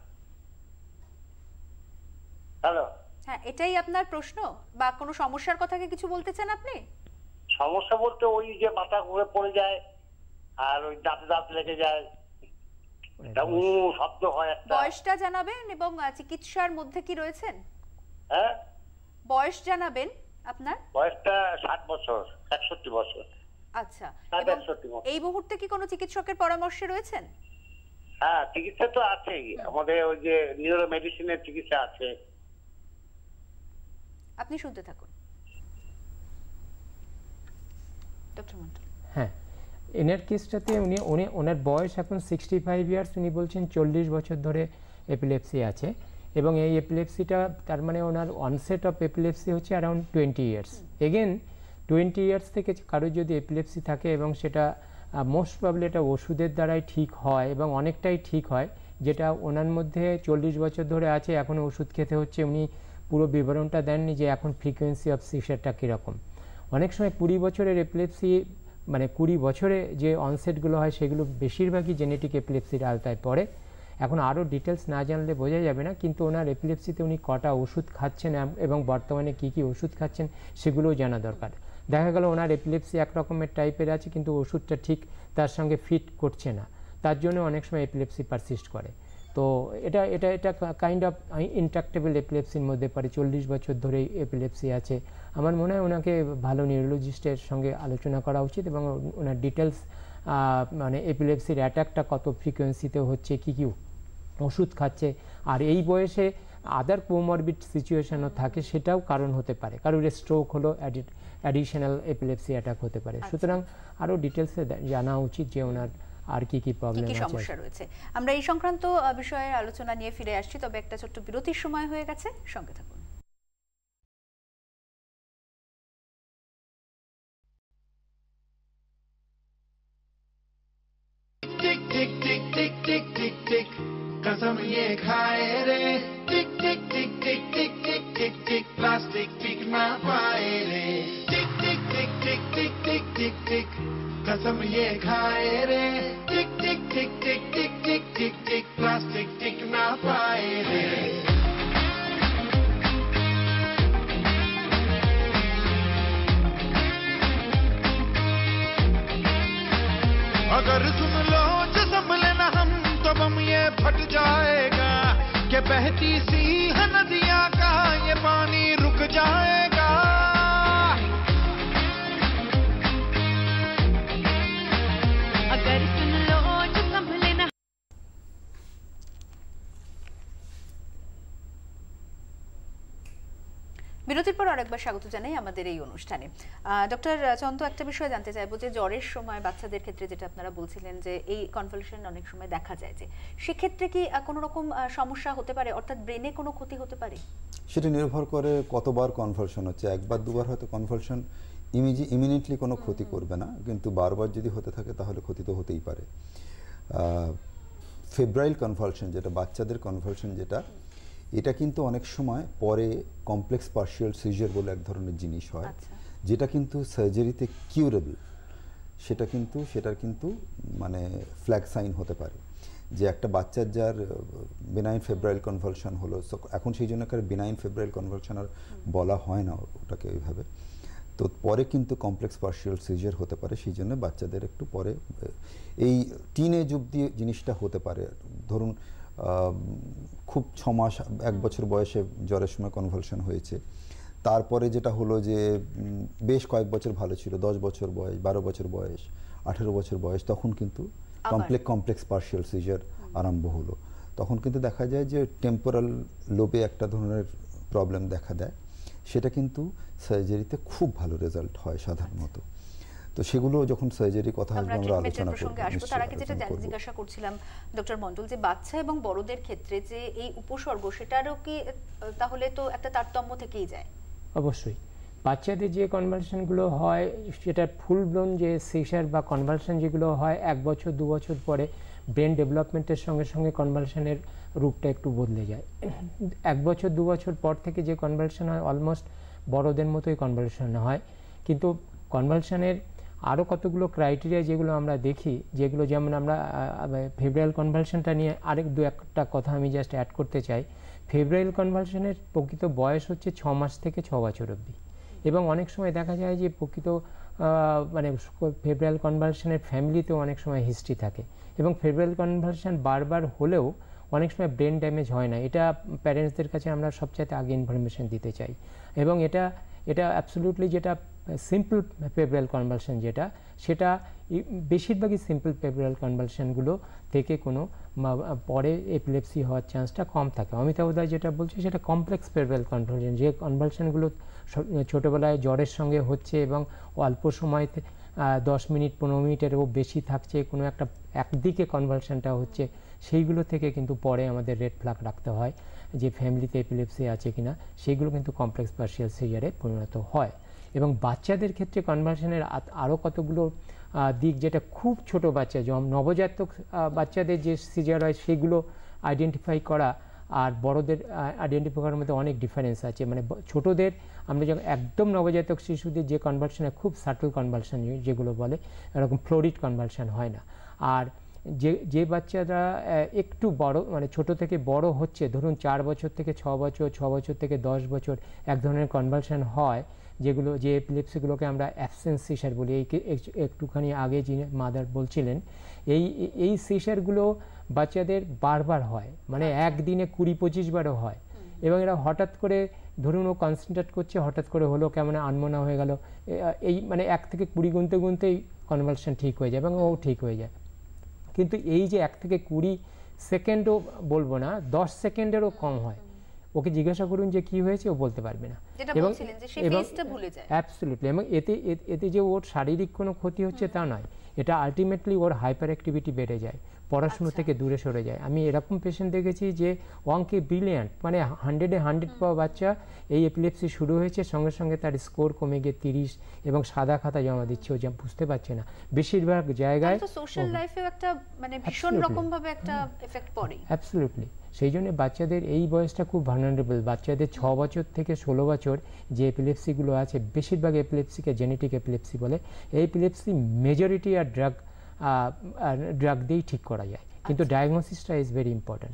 হ্যালো। হ্যাঁ, এটাই আপনার প্রশ্ন বা কোনো সমস্যার কথা কি কিছু বলতে চান আপনি? সমস্যা বলতে ওই যে মাথা ঘুরে পড়ে যায় আর ওই দাঁতে দাঁত লেগে যায়, শব্দ হয় একটা। বয়সটা জানাবেন এবং চিকিৎসার মধ্যে কি রয়েছেন? হ্যাঁ, বয়স জানাবেন আপনার। বয়সটা 60 বছর, 61 বছর। আচ্ছা, এই মুহূর্তে কি কোনো চিকিৎসকের পরামর্শে রয়েছেন? হ্যাঁ, চিকিৎসা তো আছেই, আমাদের ওই যে নিউরো মেডিসিনের চিকিৎসা আছে। আপনি শুনতে থাকুন ডক্টর মন্ডল। হ্যাঁ, এনার কেসটাতে ওনার বয়স এখন 65 ইয়ার্স, উনি বলছেন 40 বছর ধরে এপিলেপসি আছে। এবং এই এপিলেপসিটা তার মানে ওনার অনসেট অফ এপিলেপসি হচ্ছে অ্যারাউন্ড 20 ইয়ার্স। এগেন 20 ইয়ার্স থেকে কারোর যদি এপিলেপসি থাকে এবং সেটা মোস্ট প্রবলি এটা ওষুধের দ্বারাই ঠিক হয় এবং অনেকটাই ঠিক হয়, যেটা ওনার মধ্যে 40 বছর ধরে আছে, এখন ওষুধ খেতে হচ্ছে। উনি পুরো বিবরণটা দেননি যে এখন ফ্রিকোয়েন্সি অফ সিজারটা কীরকম। অনেক সময় 20 বছরের এপিলেপসি, মানে 20 বছরে যে অনসেটগুলো হয় সেগুলো বেশিরভাগই জেনেটিক এপিলেপসির আওতায় পড়ে। এখন আরও ডিটেলস না জানলে বোঝা যাবে না, কিন্তু ওনার এপিলেপসিতে উনি কটা ওষুধ খাচ্ছেন এবং বর্তমানে কী কী ওষুধ খাচ্ছেন সেগুলোও জানা দরকার। দেখা গেল ওনার এপিলেপসি এক রকমের টাইপের আছে, কিন্তু ওষুধটা ঠিক তার সঙ্গে ফিট করছে না, তার জন্য অনেক সময় এপিলেপসি পারসিস্ট করে। তো এটা এটা এটা কাইন্ড অফ ইনট্রাক্টেবল এপিলেপসির মধ্যে পড়ে। 40 বছর ধরেই এপিলেপসি আছে। আমার মনে হয় ওনাকে ভালো নিউরোলজিস্টের সঙ্গে আলোচনা করা উচিত এবং ওনার ডিটেলস, মানে এপিলেপসির অ্যাটাকটা কত ফ্রিকোয়েন্সিতে হচ্ছে, কী কী ওষুধ খাচ্ছে, আর এই বয়সে আদার কোমরবিড সিচুয়েশনও থাকে, সেটাও কারণ হতে পারে। কারোর স্ট্রোক হলো, অ্যাডিশনাল এপিলেপসি অ্যাটাক হতে পারে। সুতরাং আরও ডিটেলসে জানা উচিত যে ওনার আর কি কি প্রবলেম কি আছে সমস্যা রয়েছে। আমরা এই সংক্রান্ত বিষয়ে আলোচনা নিয়ে ফিরে আসছি, তবে একটা ছোট্ট বিরতির সময় হয়ে গেছে, সঙ্গে থাকুন। टिक टिक टिक टिक टिक टिक टिक कसम ये खाए रे टिक टिक टिक टिक टिक टिक टिक टिक प्लास्टिक टिक ना पाए रे टिक टिक टिक टिक टिक टिक टिक टिक कसम ये खाए रे टिक टिक टिक टिक टिक टिक टिक टिक प्लास्टिक टिक ना पाए रे। अगर सुन लो जो संभले ना हम तो बम ये फट जाएगा कि बहती सी है नदियां का ये पानी रुक जाएगा। अगर सुन लो जो संभले ना। বিরতির পর আরেকবার স্বাগত জানাই আমাদের এই অনুষ্ঠানে। ডক্টর চন্দ, একটা বিষয় জানতে চাইবো যে জ্বরের সময় বাচ্চাদের ক্ষেত্রে যেটা আপনারা বলছিলেন যে এই কনভালশন অনেক সময় দেখা যায়, যে সেক্ষেত্রে কি কোনো রকম সমস্যা হতে পারে, অর্থাৎ ব্রেনে কোনো ক্ষতি হতে পারে? সেটা নির্ভর করে কতবার কনভালশন হচ্ছে। একবার দুবার হয়তো কনভালশন ইমিডিয়েটলি কোনো ক্ষতি করবে না, কিন্তু বারবার যদি হতে থাকে তাহলে ক্ষতি তো হতেই পারে। ফেব্রাইল কনভালশন যেটা বাচ্চাদের কনভালশন যেটা, এটা কিন্তু অনেক সময় পরে কমপ্লেক্স পার্শিয়াল সিজার বলে এক ধরনের জিনিস হয়, যেটা কিন্তু সার্জারিতে কিউরেবল। সেটার কিন্তু মানে ফ্ল্যাগ সাইন হতে পারে যে একটা বাচ্চার যার বেনাইন ফেব্রাইল কনভালশন হলো, এখন সেই জন্য বেনাইন ফেব্রাইল কনভালশন আর বলা হয় না ওটাকে ওইভাবে, তো পরে কিন্তু কমপ্লেক্স পার্শিয়াল সিজার হতে পারে। সেই জন্য বাচ্চাদের একটু পরে এই টিনেজ অবধি জিনিসটা হতে পারে। ধরুন খুব 6 মাস 1 বছর বয়সে জ্বরের সময় কনভালশন হয়েছে, তারপরে যেটা হলো যে বেশ কয়েক বছর ভালো ছিল, 10 বছর বয়স, 12 বছর বয়স, 18 বছর বয়স, তখন কিন্তু কমপ্লেক্স পার্শিয়াল সিজার আরম্ভ হলো। তখন কিন্তু দেখা যায় যে টেম্পোরাল লোবে একটা ধরনের প্রবলেম দেখা দেয়, সেটা কিন্তু সার্জারিতে খুব ভালো রেজাল্ট হয় সাধারণত। তো সেগুলো যখন সার্জারি কথা আসবে আমরা আলোচনা করব। তার আগে যেটা জিজ্ঞাসা করছিলাম ডক্টর মণ্ডল, যে বাচ্চা এবং বড়দের ক্ষেত্রে যে এই উপসর্গ, সেটারও কি তাহলে তো একটা তারতম্য থেকেই যায়? অবশ্যই বাচ্চাদের যে কনভালশনগুলো হয় সেটা ফুল ব্লোন যে সিজার বা কনভালশন যেগুলো হয় 1 বছর 2 বছর পরে ব্রেন ডেভেলপমেন্টের সঙ্গে সঙ্গে কনভালশনের রূপটা একটু বদলে যায়। 1 বছর 2 বছর পর থেকে যে কনভালশন হয় অলমোস্ট বড়দের মতোই কনভালশন হয়, কিন্তু কনভালশনের আরও কতগুলো ক্রাইটেরিয়া যেগুলো আমরা দেখি, যেগুলো যেমন আমরা ফেব্রাইল কনভালশনটা নিয়ে আরেক দু একটা কথা আমি জাস্ট অ্যাড করতে চাই। ফেব্রাইল কনভালশনের প্রকৃত বয়স হচ্ছে 6 মাস থেকে 6 বছর অবধি, এবং অনেক সময় দেখা যায় যে প্রকৃত মানে ফেব্রাইল কনভালশনের ফ্যামিলিতেও অনেক সময় হিস্ট্রি থাকে, এবং ফেব্রাইল কনভালশন বারবার হলেও অনেক সময় ব্রেন ড্যামেজ হয় না। এটা প্যারেন্টসদের কাছে আমরা সবচেয়ে আগে ইনফরমেশন দিতে চাই, এবং এটা অ্যাবসলিউটলি যেটা সিম্পল ফেব্রাইল কনভালশন যেটা, সেটা বেশিরভাগই সিম্পল ফেব্রাইল কনভালশনগুলো থেকে কোনো পরে এপিলেপসি হওয়ার চান্সটা কম থাকে। অমিতাভ দা যেটা বলছে সেটা কমপ্লেক্স ফেব্রাইল কনভালশন, যে কনভালশনগুলো ছোটোবেলায় জ্বরের সঙ্গে হচ্ছে এবং অল্প সময়তে 10 মিনিট 15 মিনিটেরও বেশি থাকছে, কোনো একটা একদিকে কনভালশনটা হচ্ছে, সেইগুলো থেকে কিন্তু পরে আমাদের রেড ফ্ল্যাগ রাখতে হয় যে ফ্যামিলিতে এপিলেপসি আছে কিনা। সেইগুলো কিন্তু কমপ্লেক্স পার্শিয়াল সিজারে পরিণত হয়। এবং বাচ্চাদের ক্ষেত্রে কনভালশনের আরও কতগুলো দিক, যেটা খুব ছোট বাচ্চা যেমন নবজাতক বাচ্চাদের যে সিজার হয় সেগুলো আইডেন্টিফাই করা আর বড়দের আইডেন্টিফাই করার মধ্যে অনেক ডিফারেন্স আছে। মানে ছোটদের আমরা যখন একদম নবজাতক শিশুদের যে কনভালশনে খুব সাটল কনভালশন যেগুলো বলে, এরকম ফ্লোরিড কনভালশন হয় না। আর যে বাচ্চারা একটু বড় মানে ছোট থেকে বড় হচ্ছে, ধরুন 4 বছর থেকে 6 বছর, 6 বছর থেকে 10 বছর এক ধরনের কনভালশন হয়, যেগুলো যে এপিলেপসিগুলোকে আমরা অ্যাবসেন্স সিজার বলি। একটুখানি আগে যিনি মাদার বলছিলেন, এই সিজারগুলো বাচ্চাদের বারবার হয়, মানে একদিনে 20-25 বারও হয়, এবং এরা হঠাৎ করে ধরুন ও কনসেন্ট্রেট করছে, হঠাৎ করে হলো কেমন আনমনা হয়ে গেল, এই মানে 1 থেকে 20 গুনতে গুনতেই কনভালশন ঠিক হয়ে যায় এবং ও ঠিক হয়ে যায়। কিন্তু এই যে 1 থেকে 20 সেকেন্ডও বলবো না, 10 সেকেন্ডেরও কম হয়। ওকে জিজ্ঞাসা করুন যে কি হয়েছে, ও বলতে পারবে না। এবং অ্যাবসলিউটলি, এবং এতে যে ওর শারীরিক কোনো ক্ষতি হচ্ছে তা নয়, এটা আলটিমেটলি ওর হাইপার অ্যাক্টিভিটি বেড়ে যায়, পড়াশুনো থেকে দূরে সরে যায়। আমি এরকম পেশেন্ট দেখেছি যে অঙ্কে ব্রিলিয়ান্ট, মানে 100-এ 100 পাওয়া বাচ্চা, এই এপিলেপসি শুরু হয়েছে সঙ্গে সঙ্গে তার স্কোর কমে গিয়ে 30 এবং সাদা খাতা জমা দিচ্ছে, ও যা বুঝতে পারছে না। বেশিরভাগ জায়গায় সোশ্যাল লাইফেও একটা মানে ভীষণ রকম ভাবে একটা এফেক্ট পড়ে। অ্যাবসলিউটলি। সেই জন্য বাচ্চাদের এই বয়সটা খুব ভালনারেবল। বাচ্চাদের 6 বছর থেকে 16 বছর যে এপিলেপসিগুলো আছে, বেশিরভাগ এপিলেপসিকে জেনেটিক এপিলেপসি বলে। এই এপিলেপসি মেজরিটি আর ড্রাগ দিয়েই ঠিক করা যায়, কিন্তু ডায়াগনোসিসটা ইজ ভেরি ইম্পর্টেন্ট।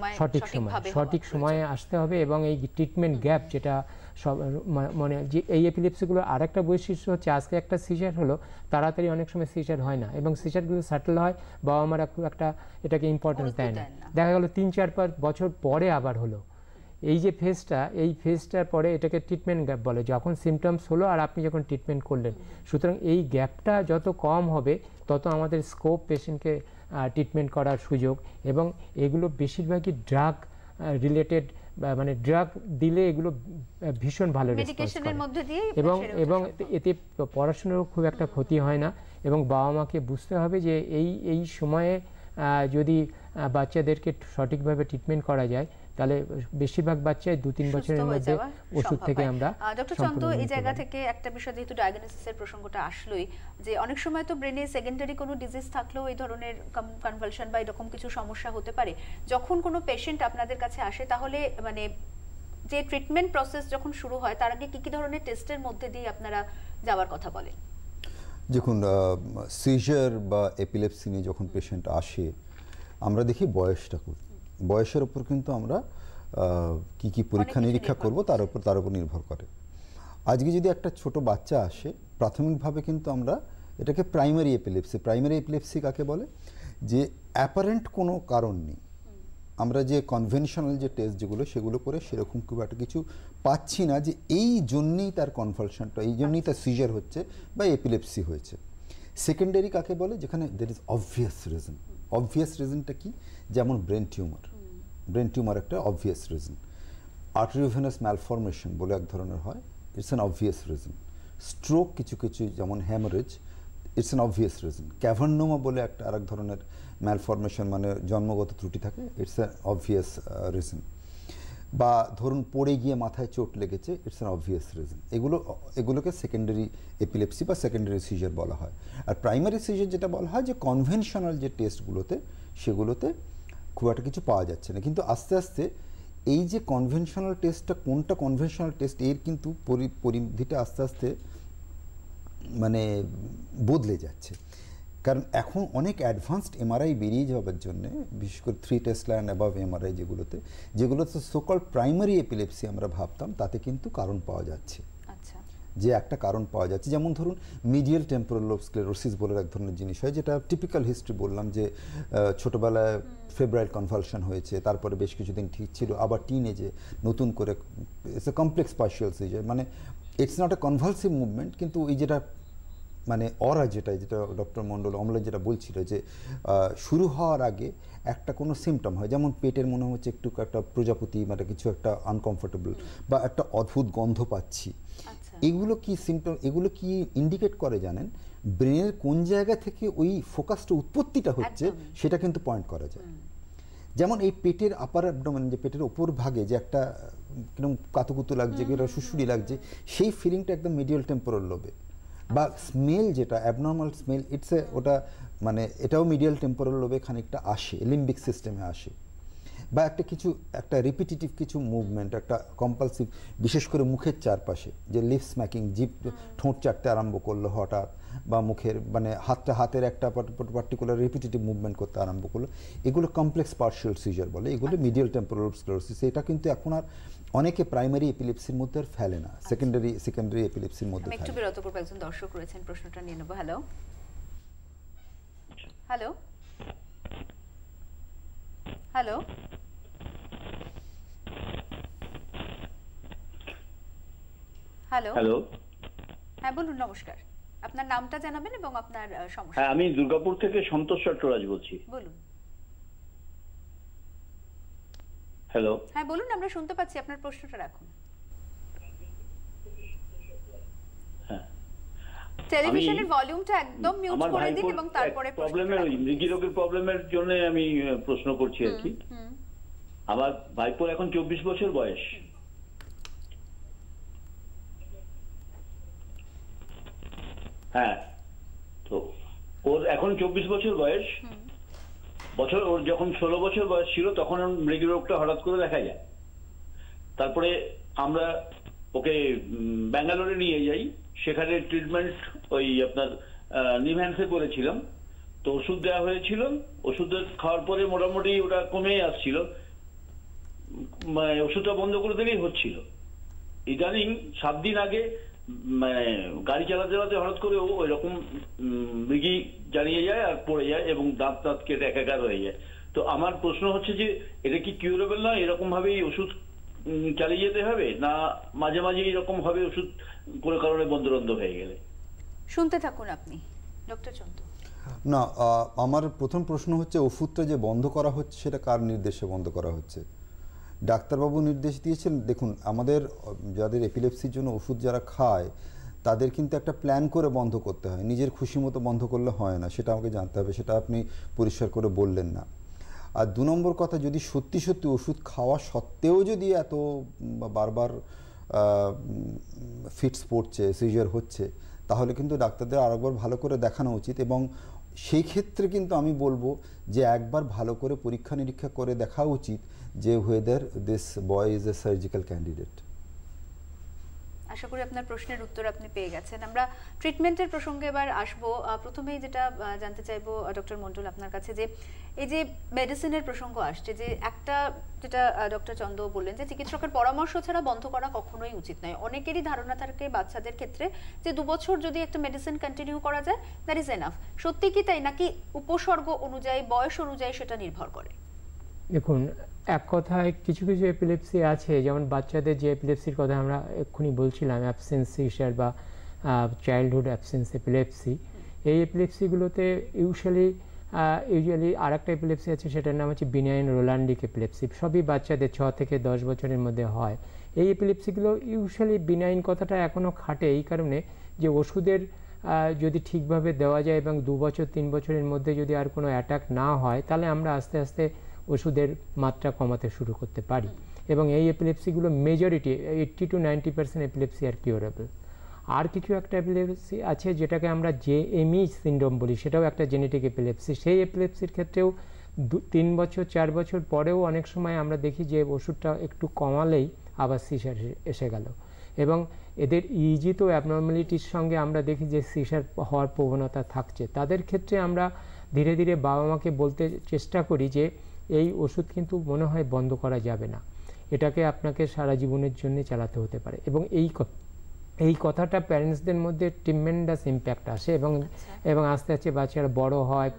সঠিক সময়ে আসতে হবে। এবং এই ট্রিটমেন্ট গ্যাপ যেটা সব মানে যে এই এপিলেপসিগুলো আরেকটা বৈশিষ্ট্য হচ্ছে, আজকে একটা সিজার হলো, তাড়াতাড়ি অনেক সময় সিজার হয় না, এবং সিজারগুলো সেটেল হয়, বাবা মারা খুব একটা এটাকে ইম্পর্টেন্স দেয় না। দেখা গেল 3-4 বছর পরে আবার হলো। এই যে এই ফেজটার পরে এটাকে ট্রিটমেন্ট গ্যাপ বলে, যখন সিমটমস হলো আর আপনি যখন ট্রিটমেন্ট করলেন। সুতরাং এই গ্যাপটা যত কম হবে তত আমাদের স্কোপ পেশেন্টকে ট্রিটমেন্ট করার সুযোগ। এবং এগুলো বেশিরভাগই ড্রাগ রিলেটেড, মানে ড্রাগ দিলে এগুলো ভীষণ ভালো রেসপন্স করে, এবং এতে পড়াশোনারও খুব একটা ক্ষতি হয় না। এবং বাবা মাকে বুঝতে হবে যে এই সময়ে যদি বাচ্চাদেরকে সঠিকভাবে ট্রিটমেন্ট করা যায়, তাহলে বেশিরভাগ বাচ্চাই 2-3 বছরের মধ্যে ওষুধ থেকে আমরা। ডক্টর চন্দ্র, এই জায়গা থেকে একটা বিষয়, যেহেতু ডায়াগনোসিসের প্রসঙ্গটা আসলোই, যে অনেক সময় তো ব্রেনে সেকেন্ডারি কোনো ডিজিজ থাকলেও এই ধরনের কনভালশন বা এরকম কিছু সমস্যা হতে পারে। যখন কোনো পেশেন্ট আপনাদের কাছে আসে, তাহলে মানে যে ট্রিটমেন্ট প্রসেস যখন শুরু হয়, তার আগে কি ধরনের টেস্টের মধ্যে দিয়ে আপনারা যাওয়ার কথা বলেন? দেখুন, সিজার বা এপিলেপসি নিয়ে যখন পেশেন্ট আসে, আমরা দেখি বয়সটা করি, বয়সের উপর কিন্তু আমরা কি পরীক্ষা নিরীক্ষা করব তার উপর নির্ভর করে। আজকে যদি একটা ছোট বাচ্চা আসে, প্রাথমিকভাবে কিন্তু আমরা এটাকে প্রাইমারি এপিলেপসি কাকে বলে, যে অ্যাপারেন্ট কোনো কারণ নেই, আমরা যে কনভেনশনাল যে টেস্ট যেগুলো সেগুলো করে সেরকম খুব একটা কিছু পাচ্ছি না যে এই জন্যেই তার কনভালশনটা, এই জন্যই তার সিজার হচ্ছে বা এপিলেপসি হয়েছে। সেকেন্ডারি কাকে বলে, যেখানে দের ইজ অবভিয়াস রিজনটা কি, যেমন ব্রেন টিউমার একটা অবভিয়াস রিজন। আর্টেরিওভেনাস ম্যালফরমেশন বলে এক ধরনের হয়, it's an obvious reason. Stroke কিছু যেমন haemorrhage, it's an obvious reason. Cavernoma বলে একটা আরেক ধরনের ম্যালফরমেশন, মানে জন্মগত ত্রুটি থাকে, ইটস অ্যান অবভিয়াস রিজন। বা ধরুন পড়ে গিয়ে মাথায় চোট লেগেছে, ইটস অ্যান অবভিয়াস রিজন। এগুলোকে সেকেন্ডারি এপিলেপসি বা সেকেন্ডারি সিজার বলা হয়। আর প্রাইমারি সিজার যেটা বলা হয়, যে কনভেনশনাল যে টেস্টগুলোতে, সেগুলোতে খুব একটা কিছু পাওয়া যাচ্ছে না। কিন্তু আস্তে আস্তে এই যে কনভেনশনাল টেস্টটা কোনটা কনভেনশনাল টেস্ট, এর কিন্তু পরিধিটা আস্তে আস্তে মানে বদলে যাচ্ছে। কারণ এখন অনেক অ্যাডভান্সড এমআরআই বেরিয়ে যাওয়ার জন্য, বিশেষ করে 3 টেস্ট লাইন অ্যাবাভ এমআরআই যেগুলোতে সোকল প্রাইমারি এপিলেপসি আমরা ভাবতাম, তাতে কিন্তু কারণ পাওয়া যাচ্ছে, যে একটা কারণ পাওয়া যাচ্ছে। যেমন ধরুন মিডিয়াল টেম্পোরাল লোব স্ক্লেরোসিস বলে এক ধরনের জিনিস হয়, যেটা টিপিক্যাল হিস্ট্রি বললাম, যে ছোটোবেলায় ফেব্রাইল কনভালশন হয়েছে, তারপরে বেশ কিছুদিন ঠিক ছিল, আবার টিনেজে নতুন করে it's a complex partial seizure, মানে it's not a convulsive movement, কিন্তু এই যেটা মানে যেটা ডক্টর মণ্ডল অমলা যেটা বলছিল, যে শুরু হওয়ার আগে একটা কোনো সিমটম হয়, যেমন পেটের মনে হচ্ছে একটু একটা প্রজাপতি, মানে কিছু একটা আনকমফোর্টেবল, বা একটা অদ্ভুত গন্ধ পাচ্ছি, এগুলো কি সিমটম, এগুলো কি ইন্ডিকেট করে জানেন, ব্রেনের কোন জায়গা থেকে ওই ফোকাসটা উৎপত্তিটা হচ্ছে সেটা কিন্তু পয়েন্ট করা যায়। যেমন এই পেটের আপার অ্যাবডোমেন, যে পেটের ওপর ভাগে যে একটা কিরকম কাতুকুতু লাগছে, সুসুড়ি লাগছে, সেই ফিলিংটা একদম মিডিয়াল টেম্পোরাল লোবে। বা স্মেল, যেটা অ্যাবনর্মাল স্মেল, ওটা মানে এটাও মিডিয়াল টেম্পোরাল লোবে খানিকটা আসে, লিম্বিক সিস্টেমে আসে। বা একটা রিপিটিটিভ কিছু মুভমেন্ট, একটা কম্পালসিভ, বিশেষ করে মুখের চারপাশে, যে লিপ স্ম্যাকিং, জিভ ঠোঁট চাটতে আরম্ভ করলো হঠাৎ, বা মুখের মানে হাতের একটা পার্টিকুলার রিপিটিটিভ মুভমেন্ট করতে আরম্ভ করলো, এগুলো কমপ্লেক্স পার্শিয়াল সিজার বলে, এগুলো মিডিয়াল টেম্পোরাল লোব স্ক্লেরোসিস। এটা কিন্তু এখন আর অনেকে প্রাইমারি এপিলেপসির মধ্যে আর ফেলে না, সেকেন্ডারি এপিলেপসির মধ্যে। একটু বিরত করব, একজন দর্শক রয়েছেন, প্রশ্নটা নিয়ে নেব। Hello hello hello hello hello, হ্যাঁ বলুন, নমস্কার, আপনার নামটা জানাবেন এবং আপনার সমস্যা। হ্যাঁ, আমি দুর্গাপুর থেকে সন্তোষ চট্টরাজ বলছি। বলুন। হ্যালো, হ্যাঁ বলুন, আমরা শুনতে পাচ্ছি, আপনার প্রশ্নটা রাখুন। হ্যাঁ, টেলিভিশনের ভলিউমটা একদম মিউট আমার করে দিন ভাইপোর এবং তারপরে প্রবলেমের মৃগী রোগের প্রবলেমের জন্য আমি প্রশ্ন করছি আর কি। আমার ভাইপোর এখন 24 বছর বয়স। হ্যাঁ, তো ওর এখন 24 বছর বয়স। ওর যখন 16 বছর বয়স ছিল তখন মৃগী রোগটা হঠাৎ করে দেখা যায়। তারপরে আমরা ওকে ব্যাঙ্গালোরে নিয়ে যাই, সেখানে ট্রিটমেন্ট ওই আপনার নিমহ্যান্সে করেছিলাম। তো ওষুধ দেওয়া হয়েছিল, ওষুধ খাওয়ার পরে মোটামুটি ওটা কমে আসছিল, মানে ওষুধটা বন্ধ করে দিলেই হচ্ছিল। ইদানিং 7 দিন আগে মানে গাড়ি চালাতে চালাতে হঠাৎ করে ও ওইরকম মৃগী জ্বালিয়ে যায় আর পড়ে যায় এবং দাঁত দাঁত কেটে একাকার হয়ে যায়। তো আমার প্রশ্ন হচ্ছে যে এটা কি কিউরেবল না, এরকম ভাবেই ওষুধ চালিয়ে যেতে হবে, না মাঝে মাঝে এরকম হবে ওষুধ কোনো কারণে বন্ধ হয়ে গেলে? শুনতে থাকুন আপনি ডক্টর চন্দ্র। না, আমার প্রথম প্রশ্ন হচ্ছে ওষুধটা যে বন্ধ করা হচ্ছে সেটা কার নির্দেশে বন্ধ করা হচ্ছে? ডাক্তারবাবু নির্দেশ দিয়েছেন। দেখুন, আমাদের যাদের এপিলেপসির জন্য ওষুধ যারা খায় তাদের কিন্তু একটা প্ল্যান করে বন্ধ করতে হয়, নিজের খুশি মতো বন্ধ করলে হয় না, সেটা আমাকে জানতে হবে, সেটা আপনি পরিষ্কার করে বললেন না। আর 2 নম্বর কথা, যদি সত্যি সত্যি ওষুধ খাওয়া সত্ত্বেও যদি এত বারবার ফিটস পড়ছে, সিজার হচ্ছে, তাহলে কিন্তু ডাক্তারদের আরেকবার ভালো করে দেখানো উচিত। এবং সেই ক্ষেত্রে কিন্তু আমি বলবো যে একবার ভালো করে পরীক্ষা নিরীক্ষা করে দেখা উচিত যে whether this boy is a surgical candidate. আশা করি আপনার প্রশ্নের উত্তর আপনি পেয়ে গেছেন। আমরা ট্রিটমেন্টের প্রসঙ্গে এবার আসবো। প্রথমেই যেটা জানতে চাইবো ডক্টর মণ্ডল আপনার কাছে, যে এই যে মেডিসিনের প্রসঙ্গ আসছে, যে একটা যেটা ডক্টর চন্দ্র বললেন যে চিকিৎসকের পরামর্শ ছাড়া বন্ধ করা কখনোই উচিত নয়। অনেকেরই ধারণা থাকে বাচ্চাদের ক্ষেত্রে যে 2 বছর যদি একটা মেডিসিন কন্টিনিউ করা যায় দ্যাট ইজ এনাফ। সত্যি কি তাই, নাকি উপসর্গ অনুযায়ী বয়স অনুযায়ী সেটা নির্ভর করে? দেখুন, এক কথায় কিছু কিছু এপিলেপসি আছে, যেমন বাচ্চাদের যে এপিলেপসির কথা আমরা এক্ষুনি বলছিলাম, অ্যাবসেন্স সিজার বা চাইল্ডহুড অ্যাবসেন্স এপিলেপসি, এই এপিলেপসিগুলোতে ইউজুয়ালি আর একটা এপিলেপসি আছে, সেটার নাম হচ্ছে বিনাইন রোলান্ডিক এপিলেপসি। সবই বাচ্চাদের 6 থেকে 10 বছরের মধ্যে হয়। এই এপিলেপসিগুলো ইউজুয়ালি বিনাইন কথাটা এখনও খাটে এই কারণে যে ওষুধের যদি ঠিকভাবে দেওয়া যায় এবং 2 বছর 3 বছরের মধ্যে যদি আর কোনো অ্যাটাক না হয়, তাহলে আমরা আস্তে আস্তে ওষুধের মাত্রা কমাতে শুরু করতে পারি। এবং এই এপিলেপসিগুলো মেজরিটি 80 to 90% এপিলেপসি আর কিউরেবল। আর কিছু একটা এপিলেপসি আছে যেটাকে আমরা জেএমই সিনড্রোম বলি, সেটাও একটা জেনেটিক এপিলেপসি। সেই এপিলেপসির ক্ষেত্রেও 3 বছর 4 বছর পরেও অনেক সময় আমরা দেখি যে ওষুধটা একটু কমালেই আবার সিজার এসে গেল। এবং এদের ইজি তো অ্যাবনর্মালিটির সঙ্গে আমরা দেখি যে সিজার হওয়ার প্রবণতা থাকছে। তাদের ক্ষেত্রে আমরা ধীরে ধীরে বাবা মাকে বলতে চেষ্টা করি যে এই ওষুধ কিন্তু মনে হয় বন্ধ করা যাবে না, এটাকে আপনাকে সারা জীবনের জন্য চালাতে হতে পারে। এবং এই কথাটা প্যারেন্টসদের মধ্যে ট্রিমেন্ডাস ইম্প্যাক্ট আসে এবং আস্তে আস্তে বাচ্চারা বড় হয়,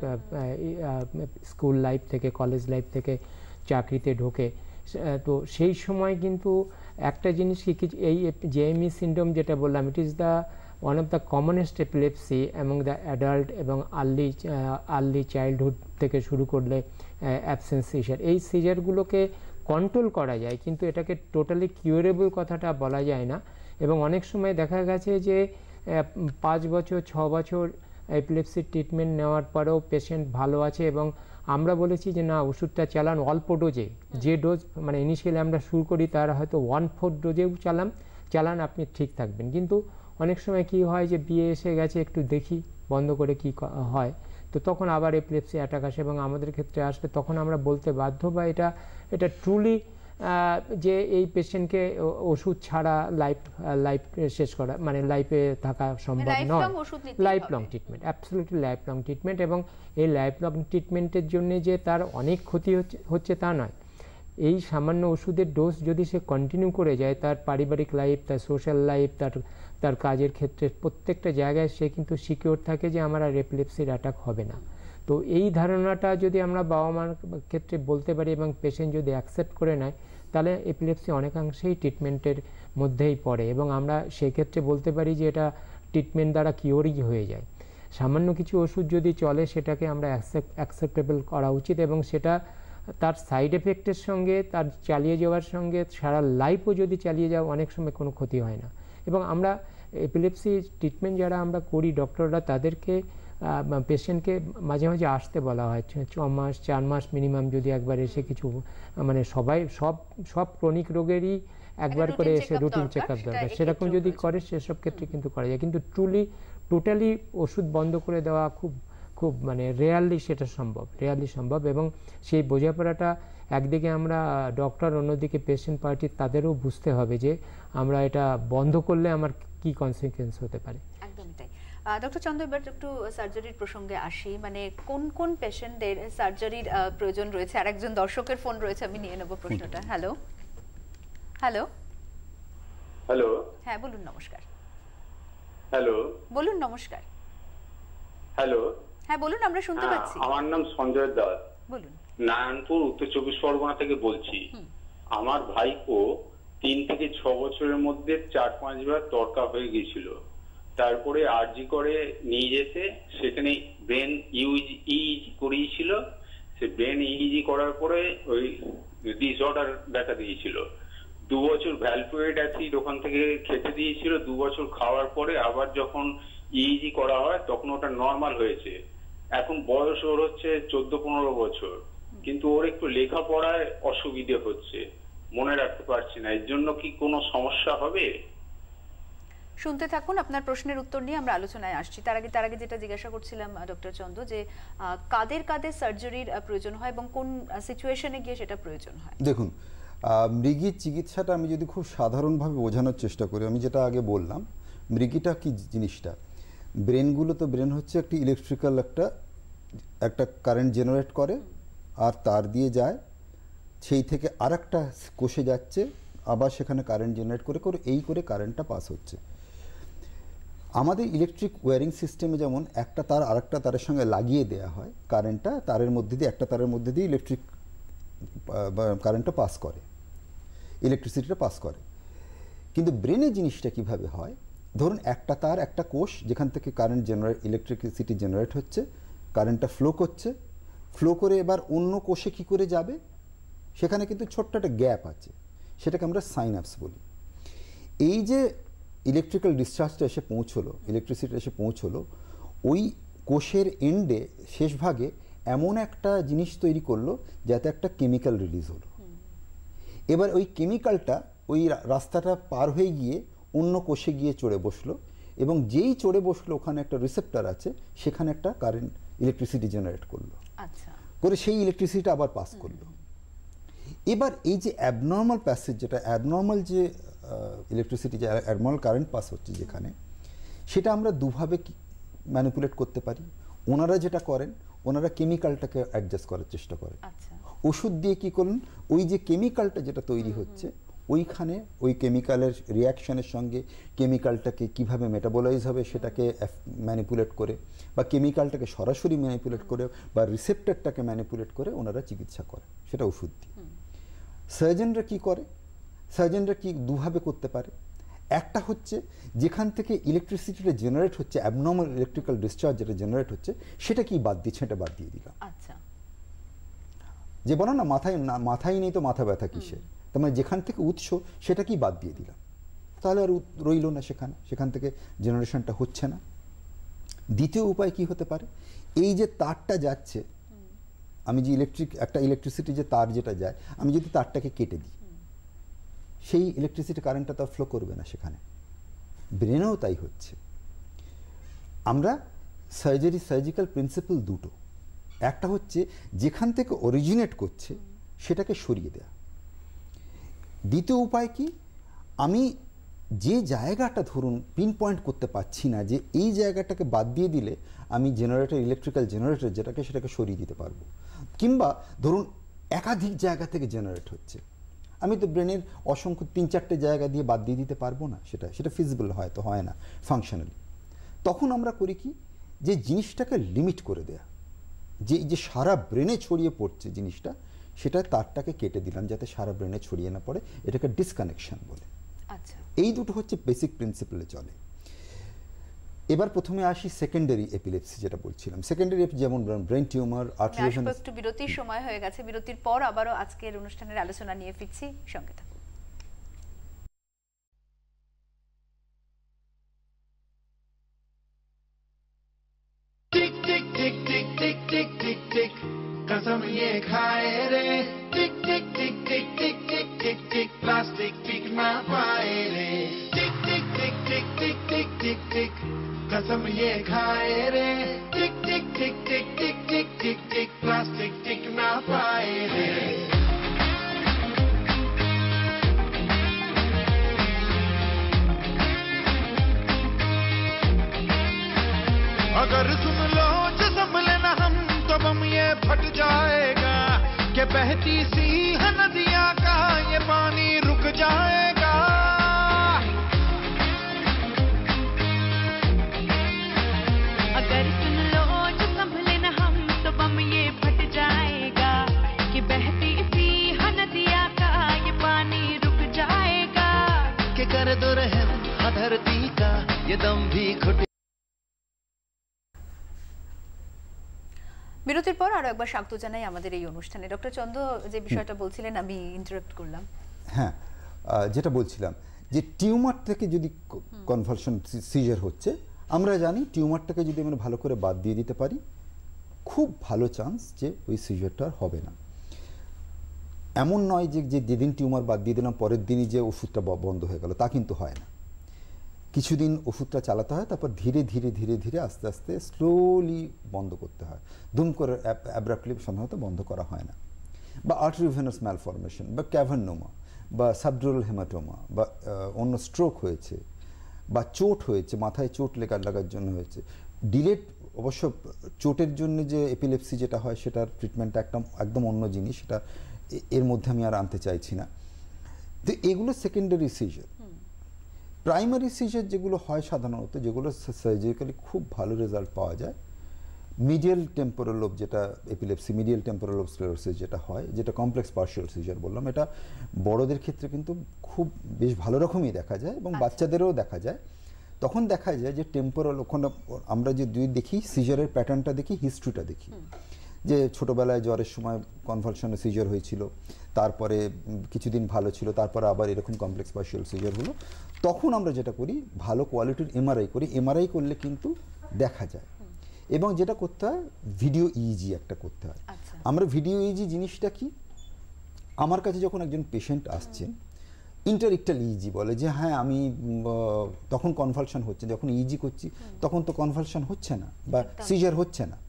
স্কুল লাইফ থেকে কলেজ লাইফ থেকে চাকরিতে ঢোকে। তো সেই সময় কিন্তু একটা জিনিস কি, এই জেএমই সিনড্রোম যেটা বললাম, it is the one of the commonest epilepsy among the adult এবং আর্লি চাইল্ডহুড থেকে শুরু করলে অ্যাবসেন্স সিজার। এই সিজারগুলোকে কন্ট্রোল করা যায়, কিন্তু এটাকে টোটালি কিউরেবল কথাটা বলা যায় না। এবং অনেক সময় দেখা গেছে যে 5 বছর 6 বছর এপিলেপসির ট্রিটমেন্ট নেওয়ার পরেও পেশেন্ট ভালো আছে এবং আমরা বলেছি যে না, ওষুধটা চালান অল্প ডোজে, যে ডোজ মানে ইনিশিয়ালি আমরা শুরু করি তার হয়তো 1/4 ডোজেও চালান, আপনি ঠিক থাকবেন। কিন্তু অনেক সময় কি হয় যে বিয়ে এসে গেছে, একটু দেখি বন্ধ করে কি হয়, তো তখন আবার এপিলেপসি অ্যাটাক আসে এবং আমাদের ক্ষেত্রে আসলে তখন আমরা বলতে বাধ্য, বা এটা ট্রুলি যে এই পেশেন্টকে ওষুধ ছাড়া লাইফ শেষ করা, মানে লাইফে থাকা সম্ভব নয়। Life long treatment, absolutely life long treatment. এবং এই লাইফ লং ট্রিটমেন্টের জন্য যে তার অনেক ক্ষতি হচ্ছে তা নয়। এই সামান্য ওষুধের ডোজ যদি সে কন্টিনিউ করে যায়, তার পারিবারিক লাইফ, তার সোশ্যাল লাইফ, তার কাজের ক্ষেত্রে প্রত্যেকটা জায়গায় সে কিন্তু সিকিউর থাকে যে আমার আর এপিলেপসির অ্যাটাক হবে না। তো এই ধারণাটা যদি আমরা বাবা মার ক্ষেত্রে বলতে পারি এবং পেশেন্ট যদি অ্যাকসেপ্ট করে নেয়, তাহলে এপিলেপসি অনেকাংশেই ট্রিটমেন্টের মধ্যেই পড়ে এবং আমরা সেক্ষেত্রে বলতে পারি যে এটা ট্রিটমেন্ট দ্বারা কিওরই হয়ে যায়। সামান্য কিছু ওষুধ যদি চলে, সেটাকে আমরা অ্যাকসেপ্টেবল করা উচিত এবং সেটা তার সাইড এফেক্টের সঙ্গে, তার চালিয়ে যাওয়ার সঙ্গে সারা লাইফও যদি চালিয়ে যাও, অনেক সময় কোনো ক্ষতি হয় না। এবং আমরা এপিলেপসি ট্রিটমেন্ট যারা আমরা করি ডক্টররা, তাদেরকে পেশেন্টকে মাঝে মাঝে আসতে বলা হয় 6 মাস 4 মাস মিনিমাম, যদি একবার এসে কিছু মানে সব ক্রনিক রোগেরই একবার করে এসে রুটিন চেক আপ দরকার। সেরকম যদি করে সেসব ক্ষেত্রে কিন্তু করা যায়, কিন্তু টোটালি ওষুধ বন্ধ করে দেওয়া খুব মানে রেয়ারলি সেটা সম্ভব। এবং সেই বোঝাপড়াটা একদিকে আমরা ডক্টর, অন্যদিকে পেশেন্ট পার্টি, তাদেরও বুঝতে হবে যে আমরা এটা বন্ধ করলে আমার কি কনসিকুয়েন্স হতে পারে। একদমই তাই। ডক্টর চন্দ্র, এবার একটু সার্জারির প্রসঙ্গে আসি, মানে কোন কোন পেশেন্টদের সার্জারির প্রয়োজন রয়েছে? আর একজন দর্শকের ফোন রয়েছে, আমি নিয়ে নেব প্রশ্নটা। হ্যালো হ্যালো হ্যালো, হ্যাঁ বলুন। নমস্কার। হ্যালো বলুন। নমস্কার। হ্যালো, হ্যাঁ বলুন, আমরা শুনতে পাচ্ছি। আমার নাম সঞ্জয় দাস, বলুন। নারায়ণপুর, উত্তর 24 পরগনা থেকে বলছি। আমার ভাইপো 3 থেকে 6 বছরের মধ্যে 4-5 বার তরকা হয়ে গিয়েছিল। তারপরে আরজি করে নিয়ে যেতে, সেখানে ব্রেন ইইজি করিয়েছিল। সে ব্রেন ইইজি করার পরে ওই ডিসঅর্ডার দেখা দিয়েছিল। 2 বছর ভ্যালপ্রয়েড অ্যাসিড ওখান থেকে খেতে দিয়েছিল। 2 বছর খাওয়ার পরে আবার যখন ইইজি করা হয় তখন ওটা নর্মাল হয়েছে। এখন বয়স ওর হচ্ছে 14-15 বছর, কিন্তু ওর একটু লেখাপড়ায় অসুবিধে হচ্ছে, মনে রাখতে পারছি না। এর জন্য কি কোনো সমস্যা হবে? শুনতে থাকুন, আপনার প্রশ্নের উত্তর নিয়ে আমরা আলোচনায় আসছি। তার আগে যেটা জিজ্ঞাসা করছিলাম ডক্টর চন্দ্র, যে কাদের সার্জারির প্রয়োজন হয় এবং কোন সিচুয়েশনে গিয়ে সেটা প্রয়োজন হয়? দেখুন, মৃগীর চিকিৎসাটা আমি যদি খুব সাধারণভাবে বোঝানোর চেষ্টা করি, আমি যেটা আগে বললাম, মৃগীটা কি জিনিসটা, ব্রেনগুলো তো ব্রেন হচ্ছে একটি ইলেকট্রিক্যাল একটা কারেন্ট জেনারেট করে, আর তার দিয়ে যায়, সেই থেকে আর একটা কোষে যাচ্ছে, আবার সেখানে কারেন্ট জেনারেট করে কারেন্টটা পাস হচ্ছে। আমাদের ইলেকট্রিক ওয়্যারিং সিস্টেমে যেমন একটা তার আরেকটা তারের সঙ্গে লাগিয়ে দেওয়া হয়, কারেন্টটা তারের মধ্যে দিয়ে, একটা তারের মধ্যে দিয়ে ইলেকট্রিক কারেন্টটা পাস করে, ইলেকট্রিসিটিটা পাস করে। কিন্তু ব্রেনে জিনিসটা কিভাবে হয়, ধরুন একটা তার, একটা কোষ, যেখান থেকে কারেন্ট ইলেকট্রিসিটি জেনারেট হচ্ছে, কারেন্টটা ফ্লো করে এবার অন্য কোষে কি করে যাবে, সেখানে কিন্তু ছোট্ট একটা গ্যাপ আছে, সেটাকে আমরা সাইন্যাপস বলি। এই যে ইলেকট্রিক্যাল ডিসচার্জটা এসে পৌঁছলো, ইলেকট্রিসিটি এসে পৌঁছলো, ওই কোষের এন্ডে শেষ ভাগে এমন একটা জিনিস তৈরি করলো যাতে একটা কেমিক্যাল রিলিজ হলো। এবার ওই কেমিক্যালটা ওই রাস্তাটা পার হয়ে গিয়ে অন্য কোষে গিয়ে চড়ে বসলো, এবং যেই চড়ে বসলো ওখানে একটা রিসেপ্টর আছে, সেখানে একটা কারেন্ট ইলেকট্রিসিটি জেনারেট করলো, করে সেই ইলেকট্রিসিটিটা আবার পাস করলো। এবার এই যে অ্যাবনর্মাল প্যাসেজ, যেটা অ্যাবনর্মাল যে ইলেকট্রিসিটি, যে অ্যাবনর্মাল কারেন্ট পাস হচ্ছে যেখানে, সেটা আমরা দুভাবে ম্যানিপুলেট করতে পারি। ওনারা যেটা করেন, ওনারা কেমিক্যালটাকে অ্যাডজাস্ট করার চেষ্টা করেন। ওষুধ দিয়ে কি করুন, ওই যে কেমিক্যালটা যেটা তৈরি হচ্ছে, ওইখানে ওই কেমিক্যালের রিয়াকশনের সঙ্গে কেমিক্যালটাকে কিভাবে মেটাবোলাইজ হবে সেটাকে ম্যানিপুলেট করে, বা কেমিক্যালটাকে সরাসরি ম্যানিপুলেট করে, বা রিসেপ্টরটাকে ম্যানিপুলেট করে ওনারা চিকিৎসা করে, সেটা ওষুধ দিয়ে। সার্জনরা কি করে, সার্জনরা কি দুভাবে করতে পারে। একটা হচ্ছে যেখান থেকে ইলেকট্রিসিটিটা জেনারেট হচ্ছে, অ্যাবনর্মাল ইলেকট্রিক্যাল ডিসচার্জ যেটা জেনারেট হচ্ছে, সেটা কি বাদ দিচ্ছে, এটা বাদ দিয়ে দিলাম। যে বলো না মাথায় নেই তো মাথা ব্যথা কিসের, তার মানে যেখান থেকে উৎস সেটা কি বাদ দিয়ে দিলাম, তাহলে আর রইল না সেখান থেকে জেনারেশনটা হচ্ছে না। দ্বিতীয় উপায় কি হতে পারে, এই যে তারটা যাচ্ছে, আমি যে একটা ইলেকট্রিসিটি যে তার যেটা যায়, আমি যদি তারটাকে কেটে দিই, সেই ইলেকট্রিসিটি কারেন্টটা তো ফ্লো করবে না সেখানে। ব্রেনেও তাই হচ্ছে। আমরা সার্জিক্যাল প্রিন্সিপাল দুটো, একটা হচ্ছে যেখান থেকে অরিজিনেট করছে সেটাকে সরিয়ে দেয়া। দ্বিতীয় উপায় কি, আমি যে জায়গাটা ধরুন পিন পয়েন্ট করতে পারছি না, যে এই জায়গাটাকে বাদ দিয়ে দিলে আমি ইলেকট্রিক্যাল জেনারেটর সেটাকে সরিয়ে দিতে পারবো। কিংবা ধরুন একাধিক জায়গা থেকে জেনারেট হচ্ছে, আমি তো ব্রেনের অসংখ্য 3-4টে জায়গা দিয়ে বাদ দিয়ে দিতে পারবো না, সেটা ফিজিবল হয় না ফাংশনালি। তখন আমরা করি কি, যে জিনিসটাকে লিমিট করে দেয়া, যে সারা ব্রেনে ছড়িয়ে পড়ছে জিনিসটা, সেটা তারটাকে কেটে দিলাম যাতে সারা ব্রেনে ছড়িয়ে না পড়ে, এটাকে ডিসকানেকশন বলে। এই দুটো হচ্ছে বেসিক প্রিন্সিপালে চলে। এবার প্রথমে আসি সেকেন্ডারি এপিলেপসি, যেটা বলছিলাম। সেকেন্ডারি যেমন ব্রেন টিউমার, আর্টারিয়াল। একটু বিরতির সময় হয়ে গেছে, বিরতির পর আবারও আজকের অনুষ্ঠানের আলোচনা নিয়ে ফিরছি, সঙ্গে থাকুন। कसम ये खाए रे टिक टिक टिक टिक टिक टिक टिक टिक प्लास्टिक टिक ना पाए रे अगर सुन लो जो संभले ना हम तो बम ये फट जाएगा कि बहती सी है नदियां का ये पानी रुक जाएगा अगर सुन लो जो संभले न हम तो बम ये फट जाएगा कि बहती सी है नदियां का ये पानी रुक जाएगा कि कर दो रहम धरती का ये दम भी घुट বিরতির পর আরো একবার স্বাগত জানাই আমাদের এই অনুষ্ঠানে ডক্টর চন্দ্র যে বিষয়টা বলছিলেন আমি ইন্টারাপ্ট করলাম হ্যাঁ যেটা বলছিলাম যে টিউমার থেকে যদি কনভালশন সিজার হচ্ছে আমরা জানি টিউমারটাকে যদি আমরা ভালো করে বাদ দিয়ে দিতে পারি খুব ভালো চান্স যে ওই সিজারটা হবে না এমন নয় যে যেদিন টিউমার বাদ দিয়ে দিলাম পরের দিনই যে ওষুধটা বন্ধ হয়ে গেল তা কিন্তু হয় না কিছুদিন ওষুধটা চালাতে হয় তারপর ধীরে ধীরে ধীরে ধীরে আস্তে আস্তে স্লোলি বন্ধ করতে হয় ধুম করে অ্যাব্রাপ্টলি সাধারণত বন্ধ করা হয় না বা আর্টারিওভেনাস ম্যালফরমেশন বা ক্যাভার্নোমা বা সাবডুরাল হেমাটোমা বা অন্য স্ট্রোক হয়েছে বা চোট হয়েছে মাথায় চোট লাগার জন্য হয়েছে ডিলেট অবশ্য চোটের জন্য যে এপিলেপসি যেটা হয় সেটার ট্রিটমেন্টটা একদম অন্য জিনিস সেটা এর মধ্যে আমি আর আনতে চাইছি না তো এগুলো সেকেন্ডারি সিজার প্রাইমারি সিজার যেগুলো হয় সাধারণত যেগুলো সার্জিক্যালি খুব ভালো রেজাল্ট পাওয়া যায় মিডিয়াল টেম্পোরাল লোব যেটা epilepsy medial temporal lobe sclerosis যেটা হয় যেটা কমপ্লেক্স পার্শিয়াল সিজার বললাম এটা বড়দের ক্ষেত্রে কিন্তু খুব বেশ ভালো রকমই দেখা যায় এবং বাচ্চাদেরও দেখা যায় তখন দেখা যায় যে টেম্পোরাল ওখানে আমরা যে দেখি সিজারের প্যাটার্নটা দেখি হিস্ট্রিটা দেখি যে ছোটবেলায় জ্বরের সময় কনভালশনে সিজার হয়েছিল তারপরে কিছুদিন ভালো ছিল তারপরে আবার এরকম কমপ্লেক্স পার্শিয়াল সিজার হলো তখন আমরা যেটা করি ভালো কোয়ালিটির এমআরআই করি এমআরআই করলে কিন্তু দেখা যায় এবং যেটা করতে হয় ভিডিও ইইজি একটা করতে হয় আমরা ভিডিও ইইজি জিনিসটা কি আমার কাছে যখন একজন পেশেন্ট আসছেন ইন্টারইকটাল ইইজি বলে যে হ্যাঁ আমি তখন কনভালশন হচ্ছে যখন ইইজি করছি তখন তো কনভালশন হচ্ছে না বা সিজার হচ্ছে না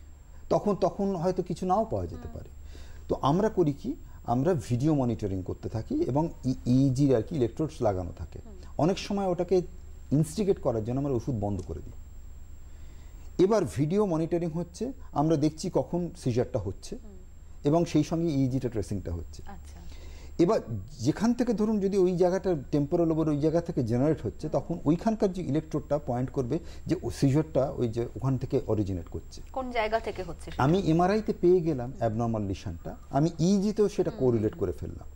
তখন হয়তো কিছু নাও পাওয়া যেতে পারে তো আমরা করি কি আমরা ভিডিও মনিটরিং করতে থাকি এবং ইইজির আর কি ইলেকট্রোডস লাগানো থাকে অনেক সময় ওটাকে ইনস্টিগেট করার জন্য আমরা ওষুধ বন্ধ করে দিই এবার ভিডিও মনিটরিং হচ্ছে আমরা দেখছি কখন সিজারটা হচ্ছে এবং সেই সঙ্গে ইইজিটা ট্রেসিংটা হচ্ছে এবার যেখান থেকে ধরুন যদি ওই জায়গাটা টেম্পোরাল লোবের ওই জায়গা থেকে জেনারেট হচ্ছে তখন ওইখানকার যে ইলেকট্রোডটা পয়েন্ট করবে যে সিজারটা ওই যে ওখান থেকে অরিজিনেট করছে কোন জায়গা থেকে হচ্ছে আমি এমআরআইতে পেয়ে গেলাম অ্যাবনর্মাল লিশনটা আমি ইইজিতেও সেটা কোরিলেট করে ফেললাম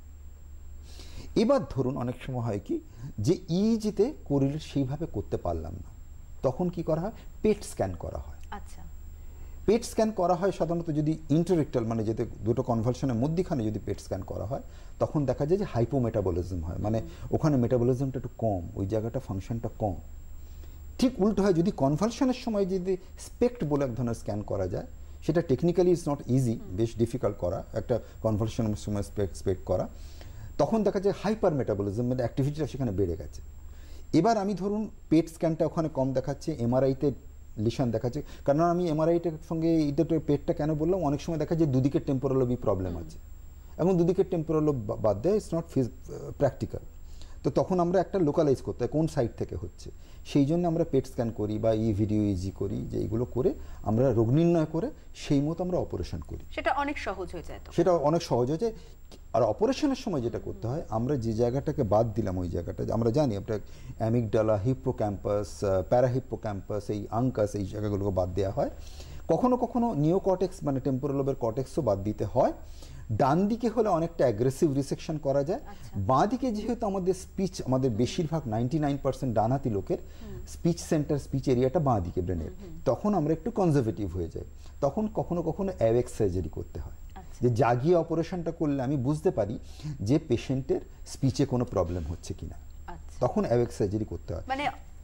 এবার ধরুন অনেক সময় হয় কি যে ইইজিতে কোরিলেট সেইভাবে করতে পারলাম না তখন কি করা হয় পেট স্ক্যান করা হয় আচ্ছা পেট স্ক্যান করা হয় সাধারণত যদি ইন্টাররেক্টাল মানে যেতে দুটো কনভালশনের মধ্যখানে যদি পেট স্ক্যান করা হয় তখন দেখা যায় যে হাইপোমেটাবলিজম হয় মানে ওখানে মেটাবলিজমটা একটু কম ওই জায়গাটা ফাংশনটা কম ঠিক উল্টো হয় যদি কনভালশনের সময় যদি স্পেক্ট বলে এক ধরনের স্ক্যান করা যায় সেটা টেকনিক্যালি ইজ নট ইজি বেশ ডিফিকাল্ট করা একটা কনভালশনের সময় স্পেক্ট করা তখন দেখা যায় হাইপার মেটাবলিজম মানে অ্যাক্টিভিটিটা সেখানে বেড়ে গেছে এবার আমি ধরুন পেট স্ক্যানটা ওখানে কম দেখাচ্ছে এমআরআইতে লিশন দেখাচ্ছে কারণ আমি এমআরআইটার সঙ্গে এটা পেটটা কেন বললাম অনেক সময় দেখা যায় দুদিকের টেম্পোরাল লোবই প্রবলেম আছে এবং দুদিকের টেম্পোরাল লোব বাদ দেয় ইটস নট প্র্যাকটিক্যাল তো তখন আমরা একটা লোকালাইজ করতে হয় কোন সাইড থেকে হচ্ছে সেই জন্য আমরা পেট স্ক্যান করি বা ভিডিও ইজি করি যে এইগুলো করে আমরা রোগ নির্ণয় করে সেই মতো আমরা অপারেশন করি সেটা অনেক সহজ হয়ে যায় সেটা অনেক সহজ হয়ে যায় আর অপারেশনের সময় যেটা করতে হয় আমরা যে জায়গাটাকে বাদ দিলাম ওই জায়গাটা আমরা জানি আপনার অ্যামিগডালা হিপ্পোক্যাম্পাস প্যারাহিপ্পোক্যাম্পাস এই আঙ্কাস এই জায়গাগুলোকে বাদ দেওয়া হয় কখনো কখনো নিওকর্টেক্স মানে টেম্পোরাল লোবের কর্টেক্সও বাদ দিতে হয় ডান দিকে হলে অনেকটা অ্যাগ্রেসিভ রিসেকশন করা যায় বাঁ দিকে যেহেতু আমাদের স্পিচ আমাদের বেশিরভাগ 99% ডানহাতি লোকের স্পিচ সেন্টার স্পিচ এরিয়াটা বাঁ দিকে ব্রেনের তখন আমরা একটু কনজারভেটিভ হয়ে যাই তখন কখনো কখনো অ্যাওয়েক্স সার্জারি করতে হয় যে জাগিয়ে অপারেশনটা করলে আমি বুঝতে পারি যে পেশেন্টের স্পিচে কোনো প্রবলেম হচ্ছে কিনা তখন অ্যাওয়েক্স সার্জারি করতে হয় মানে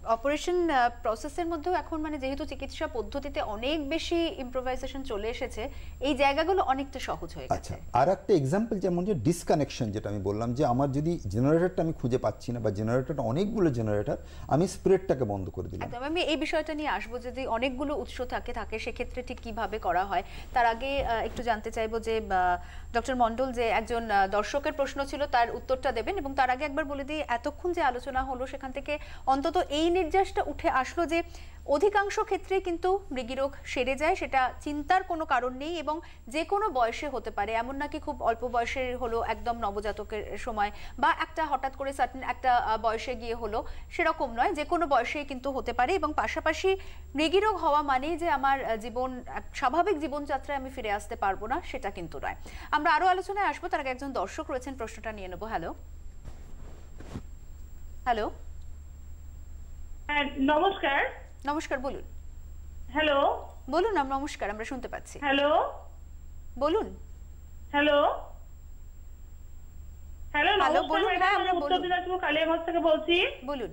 অপারেশন প্রসেসের মধ্যেও এখন মানে যেহেতু চিকিৎসা পদ্ধতিতে অনেক বেশি ইমপ্রোভাইজেশন চলে এসেছে, এই জায়গাগুলো অনেকটা সহজ হয়ে গেছে। আচ্ছা, আর একটা এক্সাম্পল যেমন যে ডিসকানেকশন, যেটা আমি বললাম যে আমার যদি জেনারেটরটা আমি খুঁজে পাচ্ছি না বা জেনারেটরটা অনেকগুলো জেনারেটর, আমি স্প্রেডটাকে বন্ধ করে দিলাম। একদম, আমি এই বিষয়টা নিয়ে আসবো। যদি অনেকগুলো উৎস থাকে সেক্ষেত্রে ঠিক কিভাবে করা হয়। তার আগে একটু জানতে চাইবো যে ডক্টর মণ্ডল, যে একজন দর্শকের প্রশ্ন ছিল তার উত্তরটা দেবেন, এবং তার আগে একবার বলে দিই এতক্ষণ যে আলোচনা হলো সেখান থেকে অন্তত এই নির্যাসটা উঠে আসলো যে অধিকাংশ ক্ষেত্রে কিন্তু মৃগীরোগ সেরে যায়, সেটা চিন্তার কোনো কারণ নেই এবং যে কোনো বয়সে হতে পারে। এমন নাকি খুব অল্প বয়সের হলো একদম নবজাতকের সময় বা একটা হঠাৎ করে সার্টেন একটা বয়সে গিয়ে হলো, সেরকম নয়, যে কোনো বয়সেই কিন্তু হতে পারে। এবং পাশাপাশি মৃগীরোগ হওয়া মানেই যে আমার জীবন স্বাভাবিক জীবনযাত্রায় আমি ফিরে আসতে পারবো না, সেটা কিন্তু নয়। আমরা আরো আলোচনায় আসবো, তার আগে একজন দর্শক রয়েছেন, প্রশ্নটা নিয়ে নেবো। হ্যালো হ্যালো নমস্কার। নমস্কার, বলুন। হ্যালো বলুন, নমস্কার, আমরা শুনতে পাচ্ছি। হ্যালো বলুন। হ্যালো হ্যালো হ্যালো, নমস্কার বলুন। হ্যাঁ, আমরা উত্তর দিনাজপুর কালিয়াগঞ্জ থেকে বলছি। বলুন।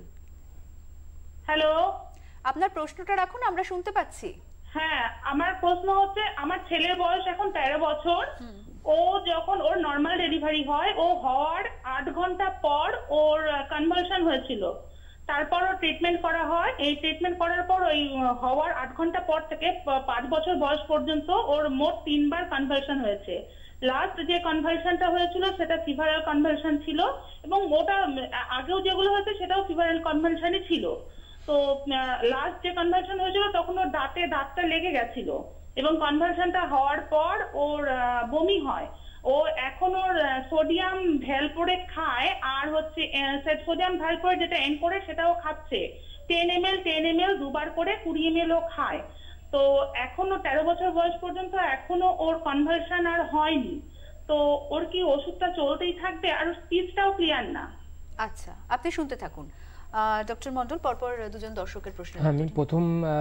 হ্যালো, আপনার প্রশ্নটা রাখুন, আমরা শুনতে পাচ্ছি। হ্যাঁ, আমার প্রশ্ন হচ্ছে, আমার ছেলের বয়স এখন 13 বছর। ও যখন ওর নর্মাল ডেলিভারি হয়, ও হওয়ার 8 ঘন্টা পর ওর কনভালশন হয়েছিল। তারপর ওর ট্রিটমেন্ট করা হয়। এই ট্রিটমেন্ট করার পর ওই হওয়ার 8 ঘন্টা পর থেকে 5 বছর বয়স পর্যন্ত ওর মোট 3 বার কনভালশন হয়েছে। লাস্ট যে কনভালশনটা হয়েছিল সেটা ফিভারাল কনভালশন ছিল, এবং ওটা আগেও যেগুলো হয়েছে সেটাও ফিভারাল কনভালশনই ছিল। তো লাস্ট যে কনভালশন হয়েছিল তখন ওর দাঁতটা লেগে গেছিল, এবং কনভালশনটা হওয়ার পর ওর বমি হয়। ও এখন ওর সোডিয়াম ভ্যালপোরেট খায়, আর হচ্ছে সোডিয়াম ভ্যালপোরেট যেটা এনকোরেট সেটাও খাচ্ছে। 10 ml 2 বার করে 20 ml ও খায়। তো এখনো 13 বছর বয়স পর্যন্ত এখনো ওর কনভালশন আর হয়নি। তো ওর কি ওষুধটা চলতেই থাকবে? আর স্পিচটাও ক্লিয়ার না। আচ্ছা, আপনি শুনতে থাকুন। ডক্টর মণ্ডল, পরপর দুজন দর্শকের প্রশ্ন। আমি প্রথম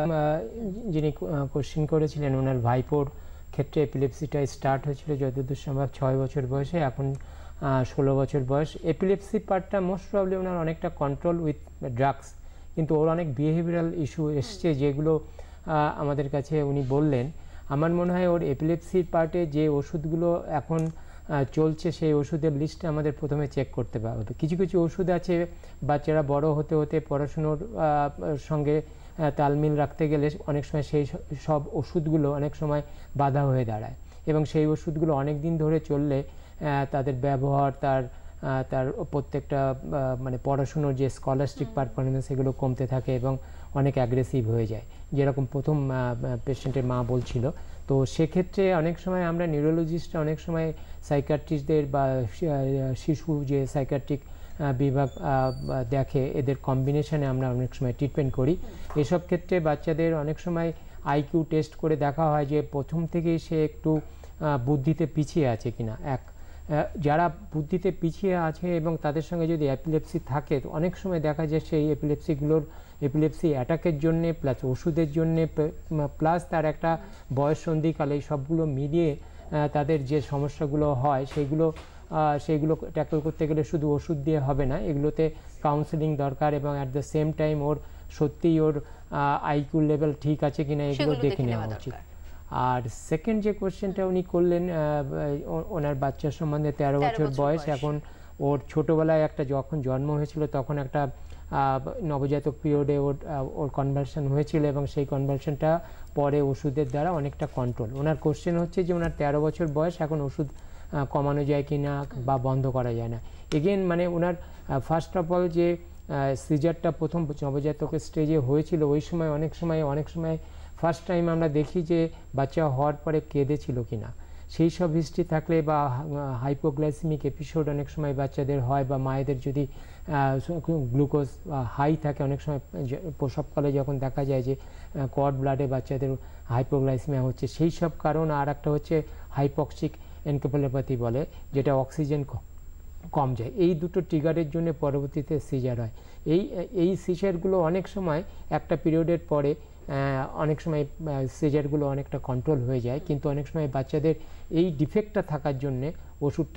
যিনি কোশ্চেন করেছিলেন, ওনার ভাইপোর ক্ষেত্রে এপিলেপসিটা স্টার্ট হয়েছিল যতদূর সম্ভব 6 বছর বয়সে, এখন 16 বছর বয়স। এপিলেপসি পার্টটা মোস্ট প্রবলি ওনার অনেকটা কন্ট্রোল উইথ ড্রাগস, কিন্তু ওর অনেক বিহেভিয়ারাল ইস্যু এসছে যেগুলো আমাদের কাছে উনি বললেন। আমার মনে হয় ওর এপিলেপসির পার্টে যে ওষুধগুলো এখন চলছে সেই ওষুধের লিস্টটা আমাদের প্রথমে চেক করতে হবে। কিছু কিছু ওষুধ আছে বাচ্চারা বড় হতে হতে পড়াশুনোর সঙ্গে তালমিল রাখতে গেলে অনেক সময় সেই সব ওষুধগুলো অনেক সময় বাধা হয়ে দাঁড়ায়, এবং সেই ওষুধগুলো অনেক দিন ধরে চললে তাদের ব্যবহার, তার প্রত্যেকটা মানে পড়াশুনোর যে স্কলাস্টিক পারফরমেন্স এগুলো কমতে থাকে এবং অনেক অ্যাগ্রেসিভ হয়ে যায়, যেরকম প্রথম পেশেন্টের মা বলছিল। তো সেক্ষেত্রে অনেক সময় আমরা নিউরোলজিস্টরা অনেক সময় সাইকিয়াট্রিস্টদের বা শিশু যে সাইকিয়াট্রিক বিভাগ দেখে, এদের কম্বিনেশনে আমরা অনেক সময় ট্রিটমেন্ট করি। এসব ক্ষেত্রে বাচ্চাদের অনেক সময় আইকিউ টেস্ট করে দেখা হয় যে প্রথম থেকেই সে একটু বুদ্ধিতে পিছিয়ে আছে কিনা। যারা বুদ্ধিতে পিছিয়ে আছে এবং তাদের সঙ্গে যদি এপিলেপসি থাকে, তো অনেক সময় দেখা যায় সেই এপিলেপসি অ্যাটাকের জন্যে প্লাস ওষুধের জন্যে প্লাস তার একটা বয়স সন্ধিকালে সবগুলো মিলিয়ে তাদের যে সমস্যাগুলো হয় সেইগুলো ট্যাকল করতে গেলে শুধু ওষুধ দিয়ে হবে না, এগুলোতে কাউন্সেলিং দরকার, এবং অ্যাট দ্য সেম টাইম ওর সত্যিই ওর আইকিউ লেভেল ঠিক আছে কিনা এগুলো দেখে নেওয়া উচিত। আর সেকেন্ড যে কোশ্চেনটা উনি করলেন ওনার বাচ্চার সম্বন্ধে, 13 বছর বয়স, এখন ওর ছোটোবেলায় যখন জন্ম হয়েছিল তখন একটা নবজাতক পিরিয়ডে ওর কনভালশন হয়েছিল, এবং সেই কনভালশনটা পরে ওষুধের দ্বারা অনেকটা কন্ট্রোল। ওনার কোশ্চেন হচ্ছে যে ওনার 13 বছর বয়স, এখন ওষুধ কমানো যায় কি না বা বন্ধ করা যায় না। এগেন মানে ওনার ফার্স্ট অফ অল যে সিজারটা প্রথম নবজাতকের স্টেজে হয়েছিল, ওই সময় অনেক সময় ফার্স্ট টাইম আমরা দেখি যে বাচ্চা হওয়ার পরে কেঁদেছিল কিনা, সেই সব হিস্ট্রি থাকলে বা হাইপোগ্লাইসেমিক এপিসোড অনেক সময় বাচ্চাদের হয়, বা মায়েদের যদি গ্লুকোজ হাই থাকে, অনেক সময় প্রসবকালে যখন দেখা যায় যে কর্ড ব্লাডে বাচ্চাদের হাইপোগ্লাইসেমিয়া হচ্ছে, সেই সব কারণ। আর একটা হচ্ছে হাইপক্সিক এনকেফালোপ্যাথি বলে, যেটা অক্সিজেন কম যায়। এই দুটো ট্রিগারের জন্য পরবর্তীতে সিজার হয়। এই সিজারগুলো অনেক সময় একটা পিরিয়ডের পরে অনেক সময় সিজারগুলো অনেকটা কন্ট্রোল হয়ে যায়, কিন্তু অনেক সময় বাচ্চাদের এই ডিফেক্টটা থাকার জন্যে ওষুধটা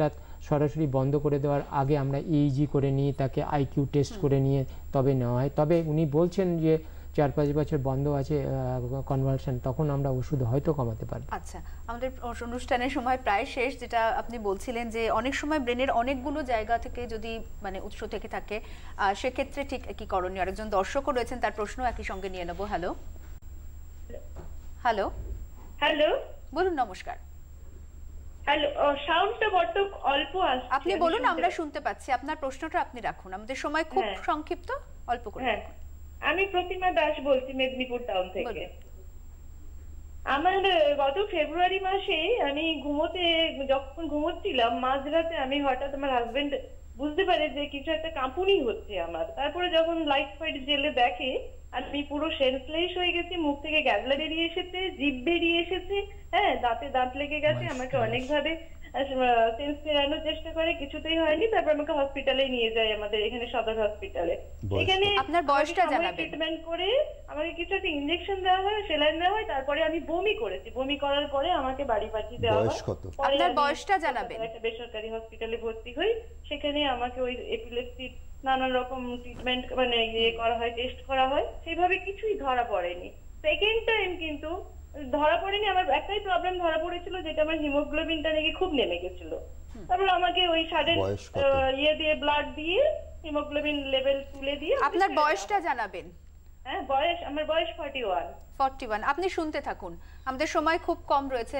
সরাসরি বন্ধ করে দেওয়ার আগে আমরা ইইজি করে নিই, তাকে আইকিউ টেস্ট করে নিয়ে তবে নেওয়া হয়। তবে উনি বলছেন যে 4-5 বছর বন্ধ আছে কনভালশন, তখন আমরা ওষুধ হয়তো কমাতে পারব। আচ্ছা, আমাদের অনুষ্ঠানের সময় প্রায় শেষ। যেটা আপনি বলছিলেন যে অনেক সময় ব্রেনের অনেকগুলো জায়গা থেকে যদি মানে উৎস থেকে থাকে, সেক্ষেত্রে ঠিক কি করণীয়? আরেকজন দর্শকও রয়েছেন, তার প্রশ্ন একই সঙ্গে নিয়ে নেব। হ্যালো হ্যালো হ্যালো, বলুন। নমস্কার। হ্যালো, সাউন্ডটা বড্ড অল্প আসছে। আপনি বলুন, আমরা শুনতে পাচ্ছি। আপনার প্রশ্নটা আপনি রাখুন, আমাদের সময় খুব সংক্ষিপ্ত, অল্প করে। হ্যাঁ, আমি প্রতিমা দাস বলছি মেদিনীপুর টাউন থেকে। আমার গত ফেব্রুয়ারি মাসে আমি যখন ঘুমোচ্ছিলাম মাঝরাতে আমি হঠাৎ আমার হাজবেন্ড বুঝতে পারে যে কিছু একটা কাঁপুনি হচ্ছে আমার। তারপরে যখন লাইট ফাইট জেলে দেখে আমি পুরো সেন্সলেস হয়ে গেছি, মুখ থেকে গ্যাজলা বেরিয়ে এসেছে, জিভ বেরিয়ে এসেছে, হ্যাঁ দাঁতে দাঁত লেগে গেছে। আমাকে অনেকভাবে সেন্স ফেরানোর চেষ্টা করে, কিছুতেই হয়নি। তারপর আমাকে হসপিটালে নিয়ে যায়, আমাদের এখানে সদর হসপিটালে। এখানে আপনার বয়সটা জানাবেন। ট্রিটমেন্ট করে আমাকে কিছু একটা ইনজেকশন দেওয়া হয়, সেলাইন দেওয়া হয়। তারপরে আমি বমি করেছি, বমি করার পরে আমাকে বাড়ি পাঠিয়ে দেওয়া হয়। আপনার বয়সটা জানাবেন। একটা বেসরকারি হসপিটালে ভর্তি হই, সেখানে আমাকে ওই এপিলেপসি নানান রকম ট্রিটমেন্ট মানে করা হয়, টেস্ট করা হয়। সেভাবে কিছুই ধরা পড়েনি। সেকেন্ড টাইম কিন্তু ধরা পড়েনি। আমার একটাই প্রবলেম ধরা পড়েছিল, যেটা আমার হিমোগ্লোবিনটা নাকি খুব নেমে গেছিল। তারপর আমাকে ওই সাডেন দিয়ে ব্লাড দিয়ে হিমোগ্লোবিন লেভেল তুলে দিয়ে। আপনার বয়সটা জানাবেন। হ্যাঁ, আমার বয়স 41। আপনি শুনতে থাকুন, আমাদের সময় খুব কম রয়েছে।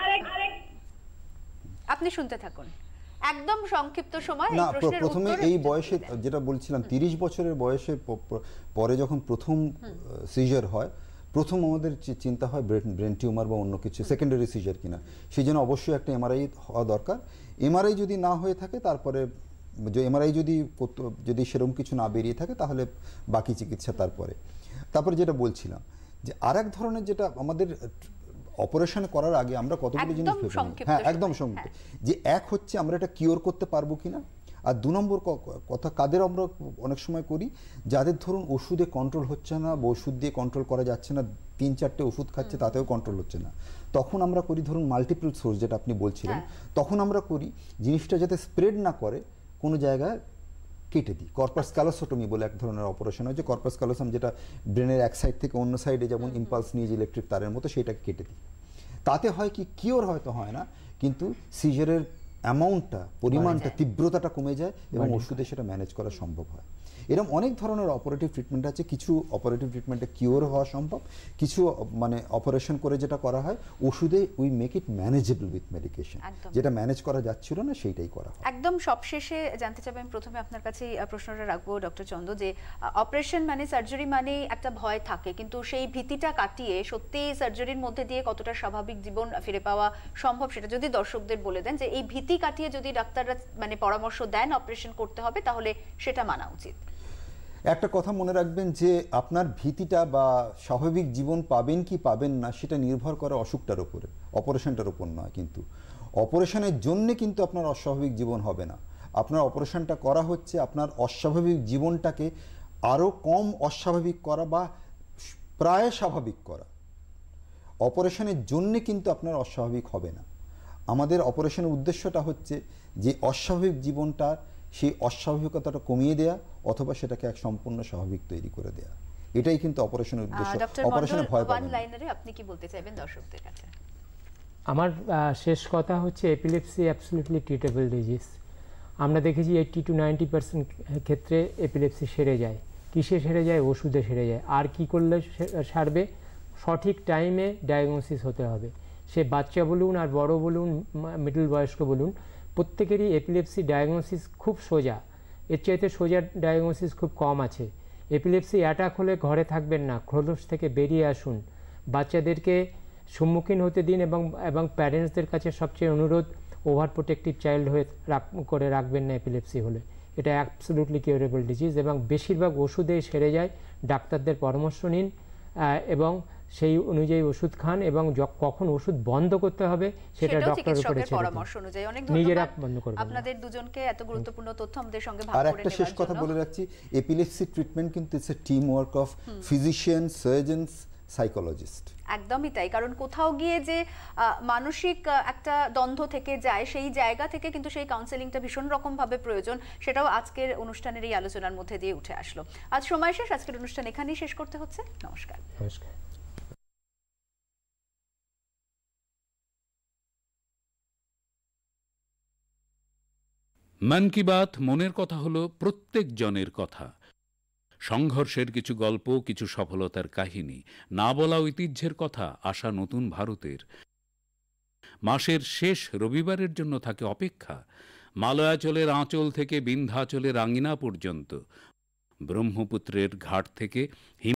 আপনি শুনতে থাকুন, একদম সংক্ষিপ্ত সময়। না, প্রথমে এই বয়সে যেটা বলছিলাম 30 বছরের বয়সের পরে যখন প্রথম সিজার হয়, প্রথম আমাদের চিন্তা হয় ব্রেন টিউমার বা অন্য কিছু সেকেন্ডারি সিজার কিনা। সেই জন্য অবশ্যই একটা এমআরআই হওয়া দরকার। এমআরআই যদি না হয়ে থাকে, তারপরে এমআরআই যদি সেরকম কিছু না বেরিয়ে থাকে, তাহলে বাকি চিকিৎসা তারপরে যেটা বলছিলাম যে আরেক ধরনের, যেটা আমাদের অপারেশন করার আগে আমরা কতগুলো জিনিস ভেবে নিই। হ্যাঁ, একদম সংক্ষিপ্ত। যে এক হচ্ছে আমরা এটা কিওর করতে পারবো কিনা, আর 2 নম্বর কথা কাদের আমরা অনেক সময় করি, যাদের ধরুন ওষুধে কন্ট্রোল হচ্ছে না বা ওষুধ দিয়ে কন্ট্রোল করা যাচ্ছে না, 3-4টে ওষুধ খাচ্ছে তাতেও কন্ট্রোল হচ্ছে না, তখন আমরা করি ধরুন মাল্টিপল সোর্স, যেটা আপনি বলছিলেন। তখন আমরা করি জিনিসটা যাতে স্প্রেড না করে, কোনো জায়গায় কেটে দিই। কর্পাস ক্যালোসোটমি বলে এক ধরনের অপারেশন হয়েছে। কর্পাস ক্যালোসাম যেটা ব্রেনের এক সাইড থেকে অন্য সাইডে যেমন ইম্পালস নিয়ে যে ইলেকট্রিক তারের মতো, সেটাকে কেটে দিই। তাতে হয় কি, কিওর হয়তো হয় না, কিন্তু সিজারের অ্যামাউন্টটা, পরিমাণটা, তীব্রতাটা কমে যায় এবং ওষুধে সেটা ম্যানেজ করা সম্ভব হয়। এরকম অনেক ধরনের অপারেটিভ ট্রিটমেন্ট আছে। কিছু অপারেটিভ ট্রিটমেন্টে কিওর হওয়া সম্ভব, কিছু মানে অপারেশন করে যেটা করা হয় ওষুধে we make it manageable with medication. যেটা ম্যানেজ করা যাচ্ছিল না সেইটাই করা হয়। একদম সবশেষে জানতে চাইব, আমি প্রথমে আপনার কাছে প্রশ্নটা রাখবো ডক্টর চন্দ্র, যে অপারেশন মানে সার্জারি মানে একটা ভয় থাকে, কিন্তু সেই ভীতিটা কাটিয়ে সত্যি সার্জারির মধ্যে দিয়ে কতটা স্বাভাবিক জীবন ফিরে পাওয়া সম্ভব, সেটা যদি দর্শকদের বলে দেন, যে এই ভীতি কাটিয়ে যদি ডাক্তাররা মানে পরামর্শ দেন অপারেশন করতে হবে, তাহলে সেটা মানা উচিত। একটা কথা মনে রাখবেন যে আপনার ভীতিটা বা স্বাভাবিক জীবন পাবেন কি পাবেন না, সেটা নির্ভর করে অসুখটার উপরে, অপারেশনটার উপর নয়। কিন্তু অপারেশনের জন্যে কিন্তু আপনার অস্বাভাবিক জীবন হবে না। আপনার অপারেশনটা করা হচ্ছে আপনার অস্বাভাবিক জীবনটাকে আরও কম অস্বাভাবিক করা বা প্রায় স্বাভাবিক করা। অপারেশনের জন্যে কিন্তু আপনার অস্বাভাবিক হবে না। আমাদের অপারেশনের উদ্দেশ্যটা হচ্ছে যে অস্বাভাবিক জীবনটার সেই অস্বাভাবিকতাটা কমিয়ে দেয়া, অথবা সেটাকে এক সম্পূর্ণ স্বাভাবিক তৈরি করে দেয়া। এটাই কিন্তু অপারেশনের উদ্দেশ্য। অপারেশনে ভয় পাবেন না। আপনি কি বলতে চাইবেন দর্শকদের কাছে? আমার শেষ কথা হচ্ছে, এপিলেপসি অ্যাবসলিউটলি ট্রিটেবল ডিজিজ। আমরা দেখেছি 80 to 90% ক্ষেত্রে এপিলেপসি সেরে যায়। কিসে সেরে যায়? ওষুধে সেরে যায়। আর কি করলে সারবে? সঠিক টাইমে ডায়াগনোসিস হতে হবে। সে বাচ্চা বলুন আর বড় বলুন, মিডল বয়স্ক বলুন, প্রত্যেকেরই এপিলেপসি ডায়াগনোসিস খুব সোজা। এর চাইতে সোজা ডায়াগনোসিস খুব কম আছে। এপিলেপসি অ্যাটাক হলে ঘরে থাকবেন না, খোলস থেকে বেরিয়ে আসুন। বাচ্চাদেরকে সম্মুখীন হতে দিন এবং প্যারেন্টসদের কাছে সবচেয়ে অনুরোধ, ওভার প্রোটেক্টিভ চাইল্ড হয়ে করে রাখবেন না এপিলেপসি হলে। এটা অ্যাবসলিউটলি কিউরেবল ডিজিজ এবং বেশিরভাগ ওষুধেই সেরে যায়। ডাক্তারদের পরামর্শ নিন এবং সেই অনুযায়ী ওষুধ খান, এবং কখন ওষুধ বন্ধ করতে হবে সেটা ডক্টরের উপরে ছেড়ে দিন। পরামর্শ অনুযায়ী অনেক নিজেরা ধন্যবাদ বন্ধ করবেন আপনাদের দুজনকে এত গুরুত্বপূর্ণ তথ্য আমাদের সঙ্গে ভাগ করে নেওয়ার জন্য। আর একটা শেষ কথা বলে রাখছি, এপিলেপসি ট্রিটমেন্ট কিন্তু it's a team work of physicians, surgeons, psychologist. একদমই তাই, কারণ কোথাও গিয়ে যে মানসিক একটা দ্বন্দ্ব থেকে যায় সেই জায়গা থেকে কিন্তু সেই কাউন্সেলিংটা ভীষণ রকম ভাবে প্রয়োজন, সেটাও আজকের অনুষ্ঠানের এই আলোচনার মধ্যে দিয়ে উঠে আসলো। আজ সময় শেষ, আজকের অনুষ্ঠান এখানেই শেষ করতে হচ্ছে। নমস্কার। নমস্কার। মন কি বাত, মনের কথা হলো প্রত্যেক জনের কথা। সংঘর্ষের কিছু গল্প, কিছু সফলতার কাহিনী, না বলা ঐতিহ্যের কথা, আশা নতুন ভারতের। মাসের শেষ রবিবারের জন্য থাকে অপেক্ষা। মালয়াচলের আঁচল থেকে বিন্ধ্যাচলের আঙিনা পর্যন্ত, ব্রহ্মপুত্রের ঘাট থেকে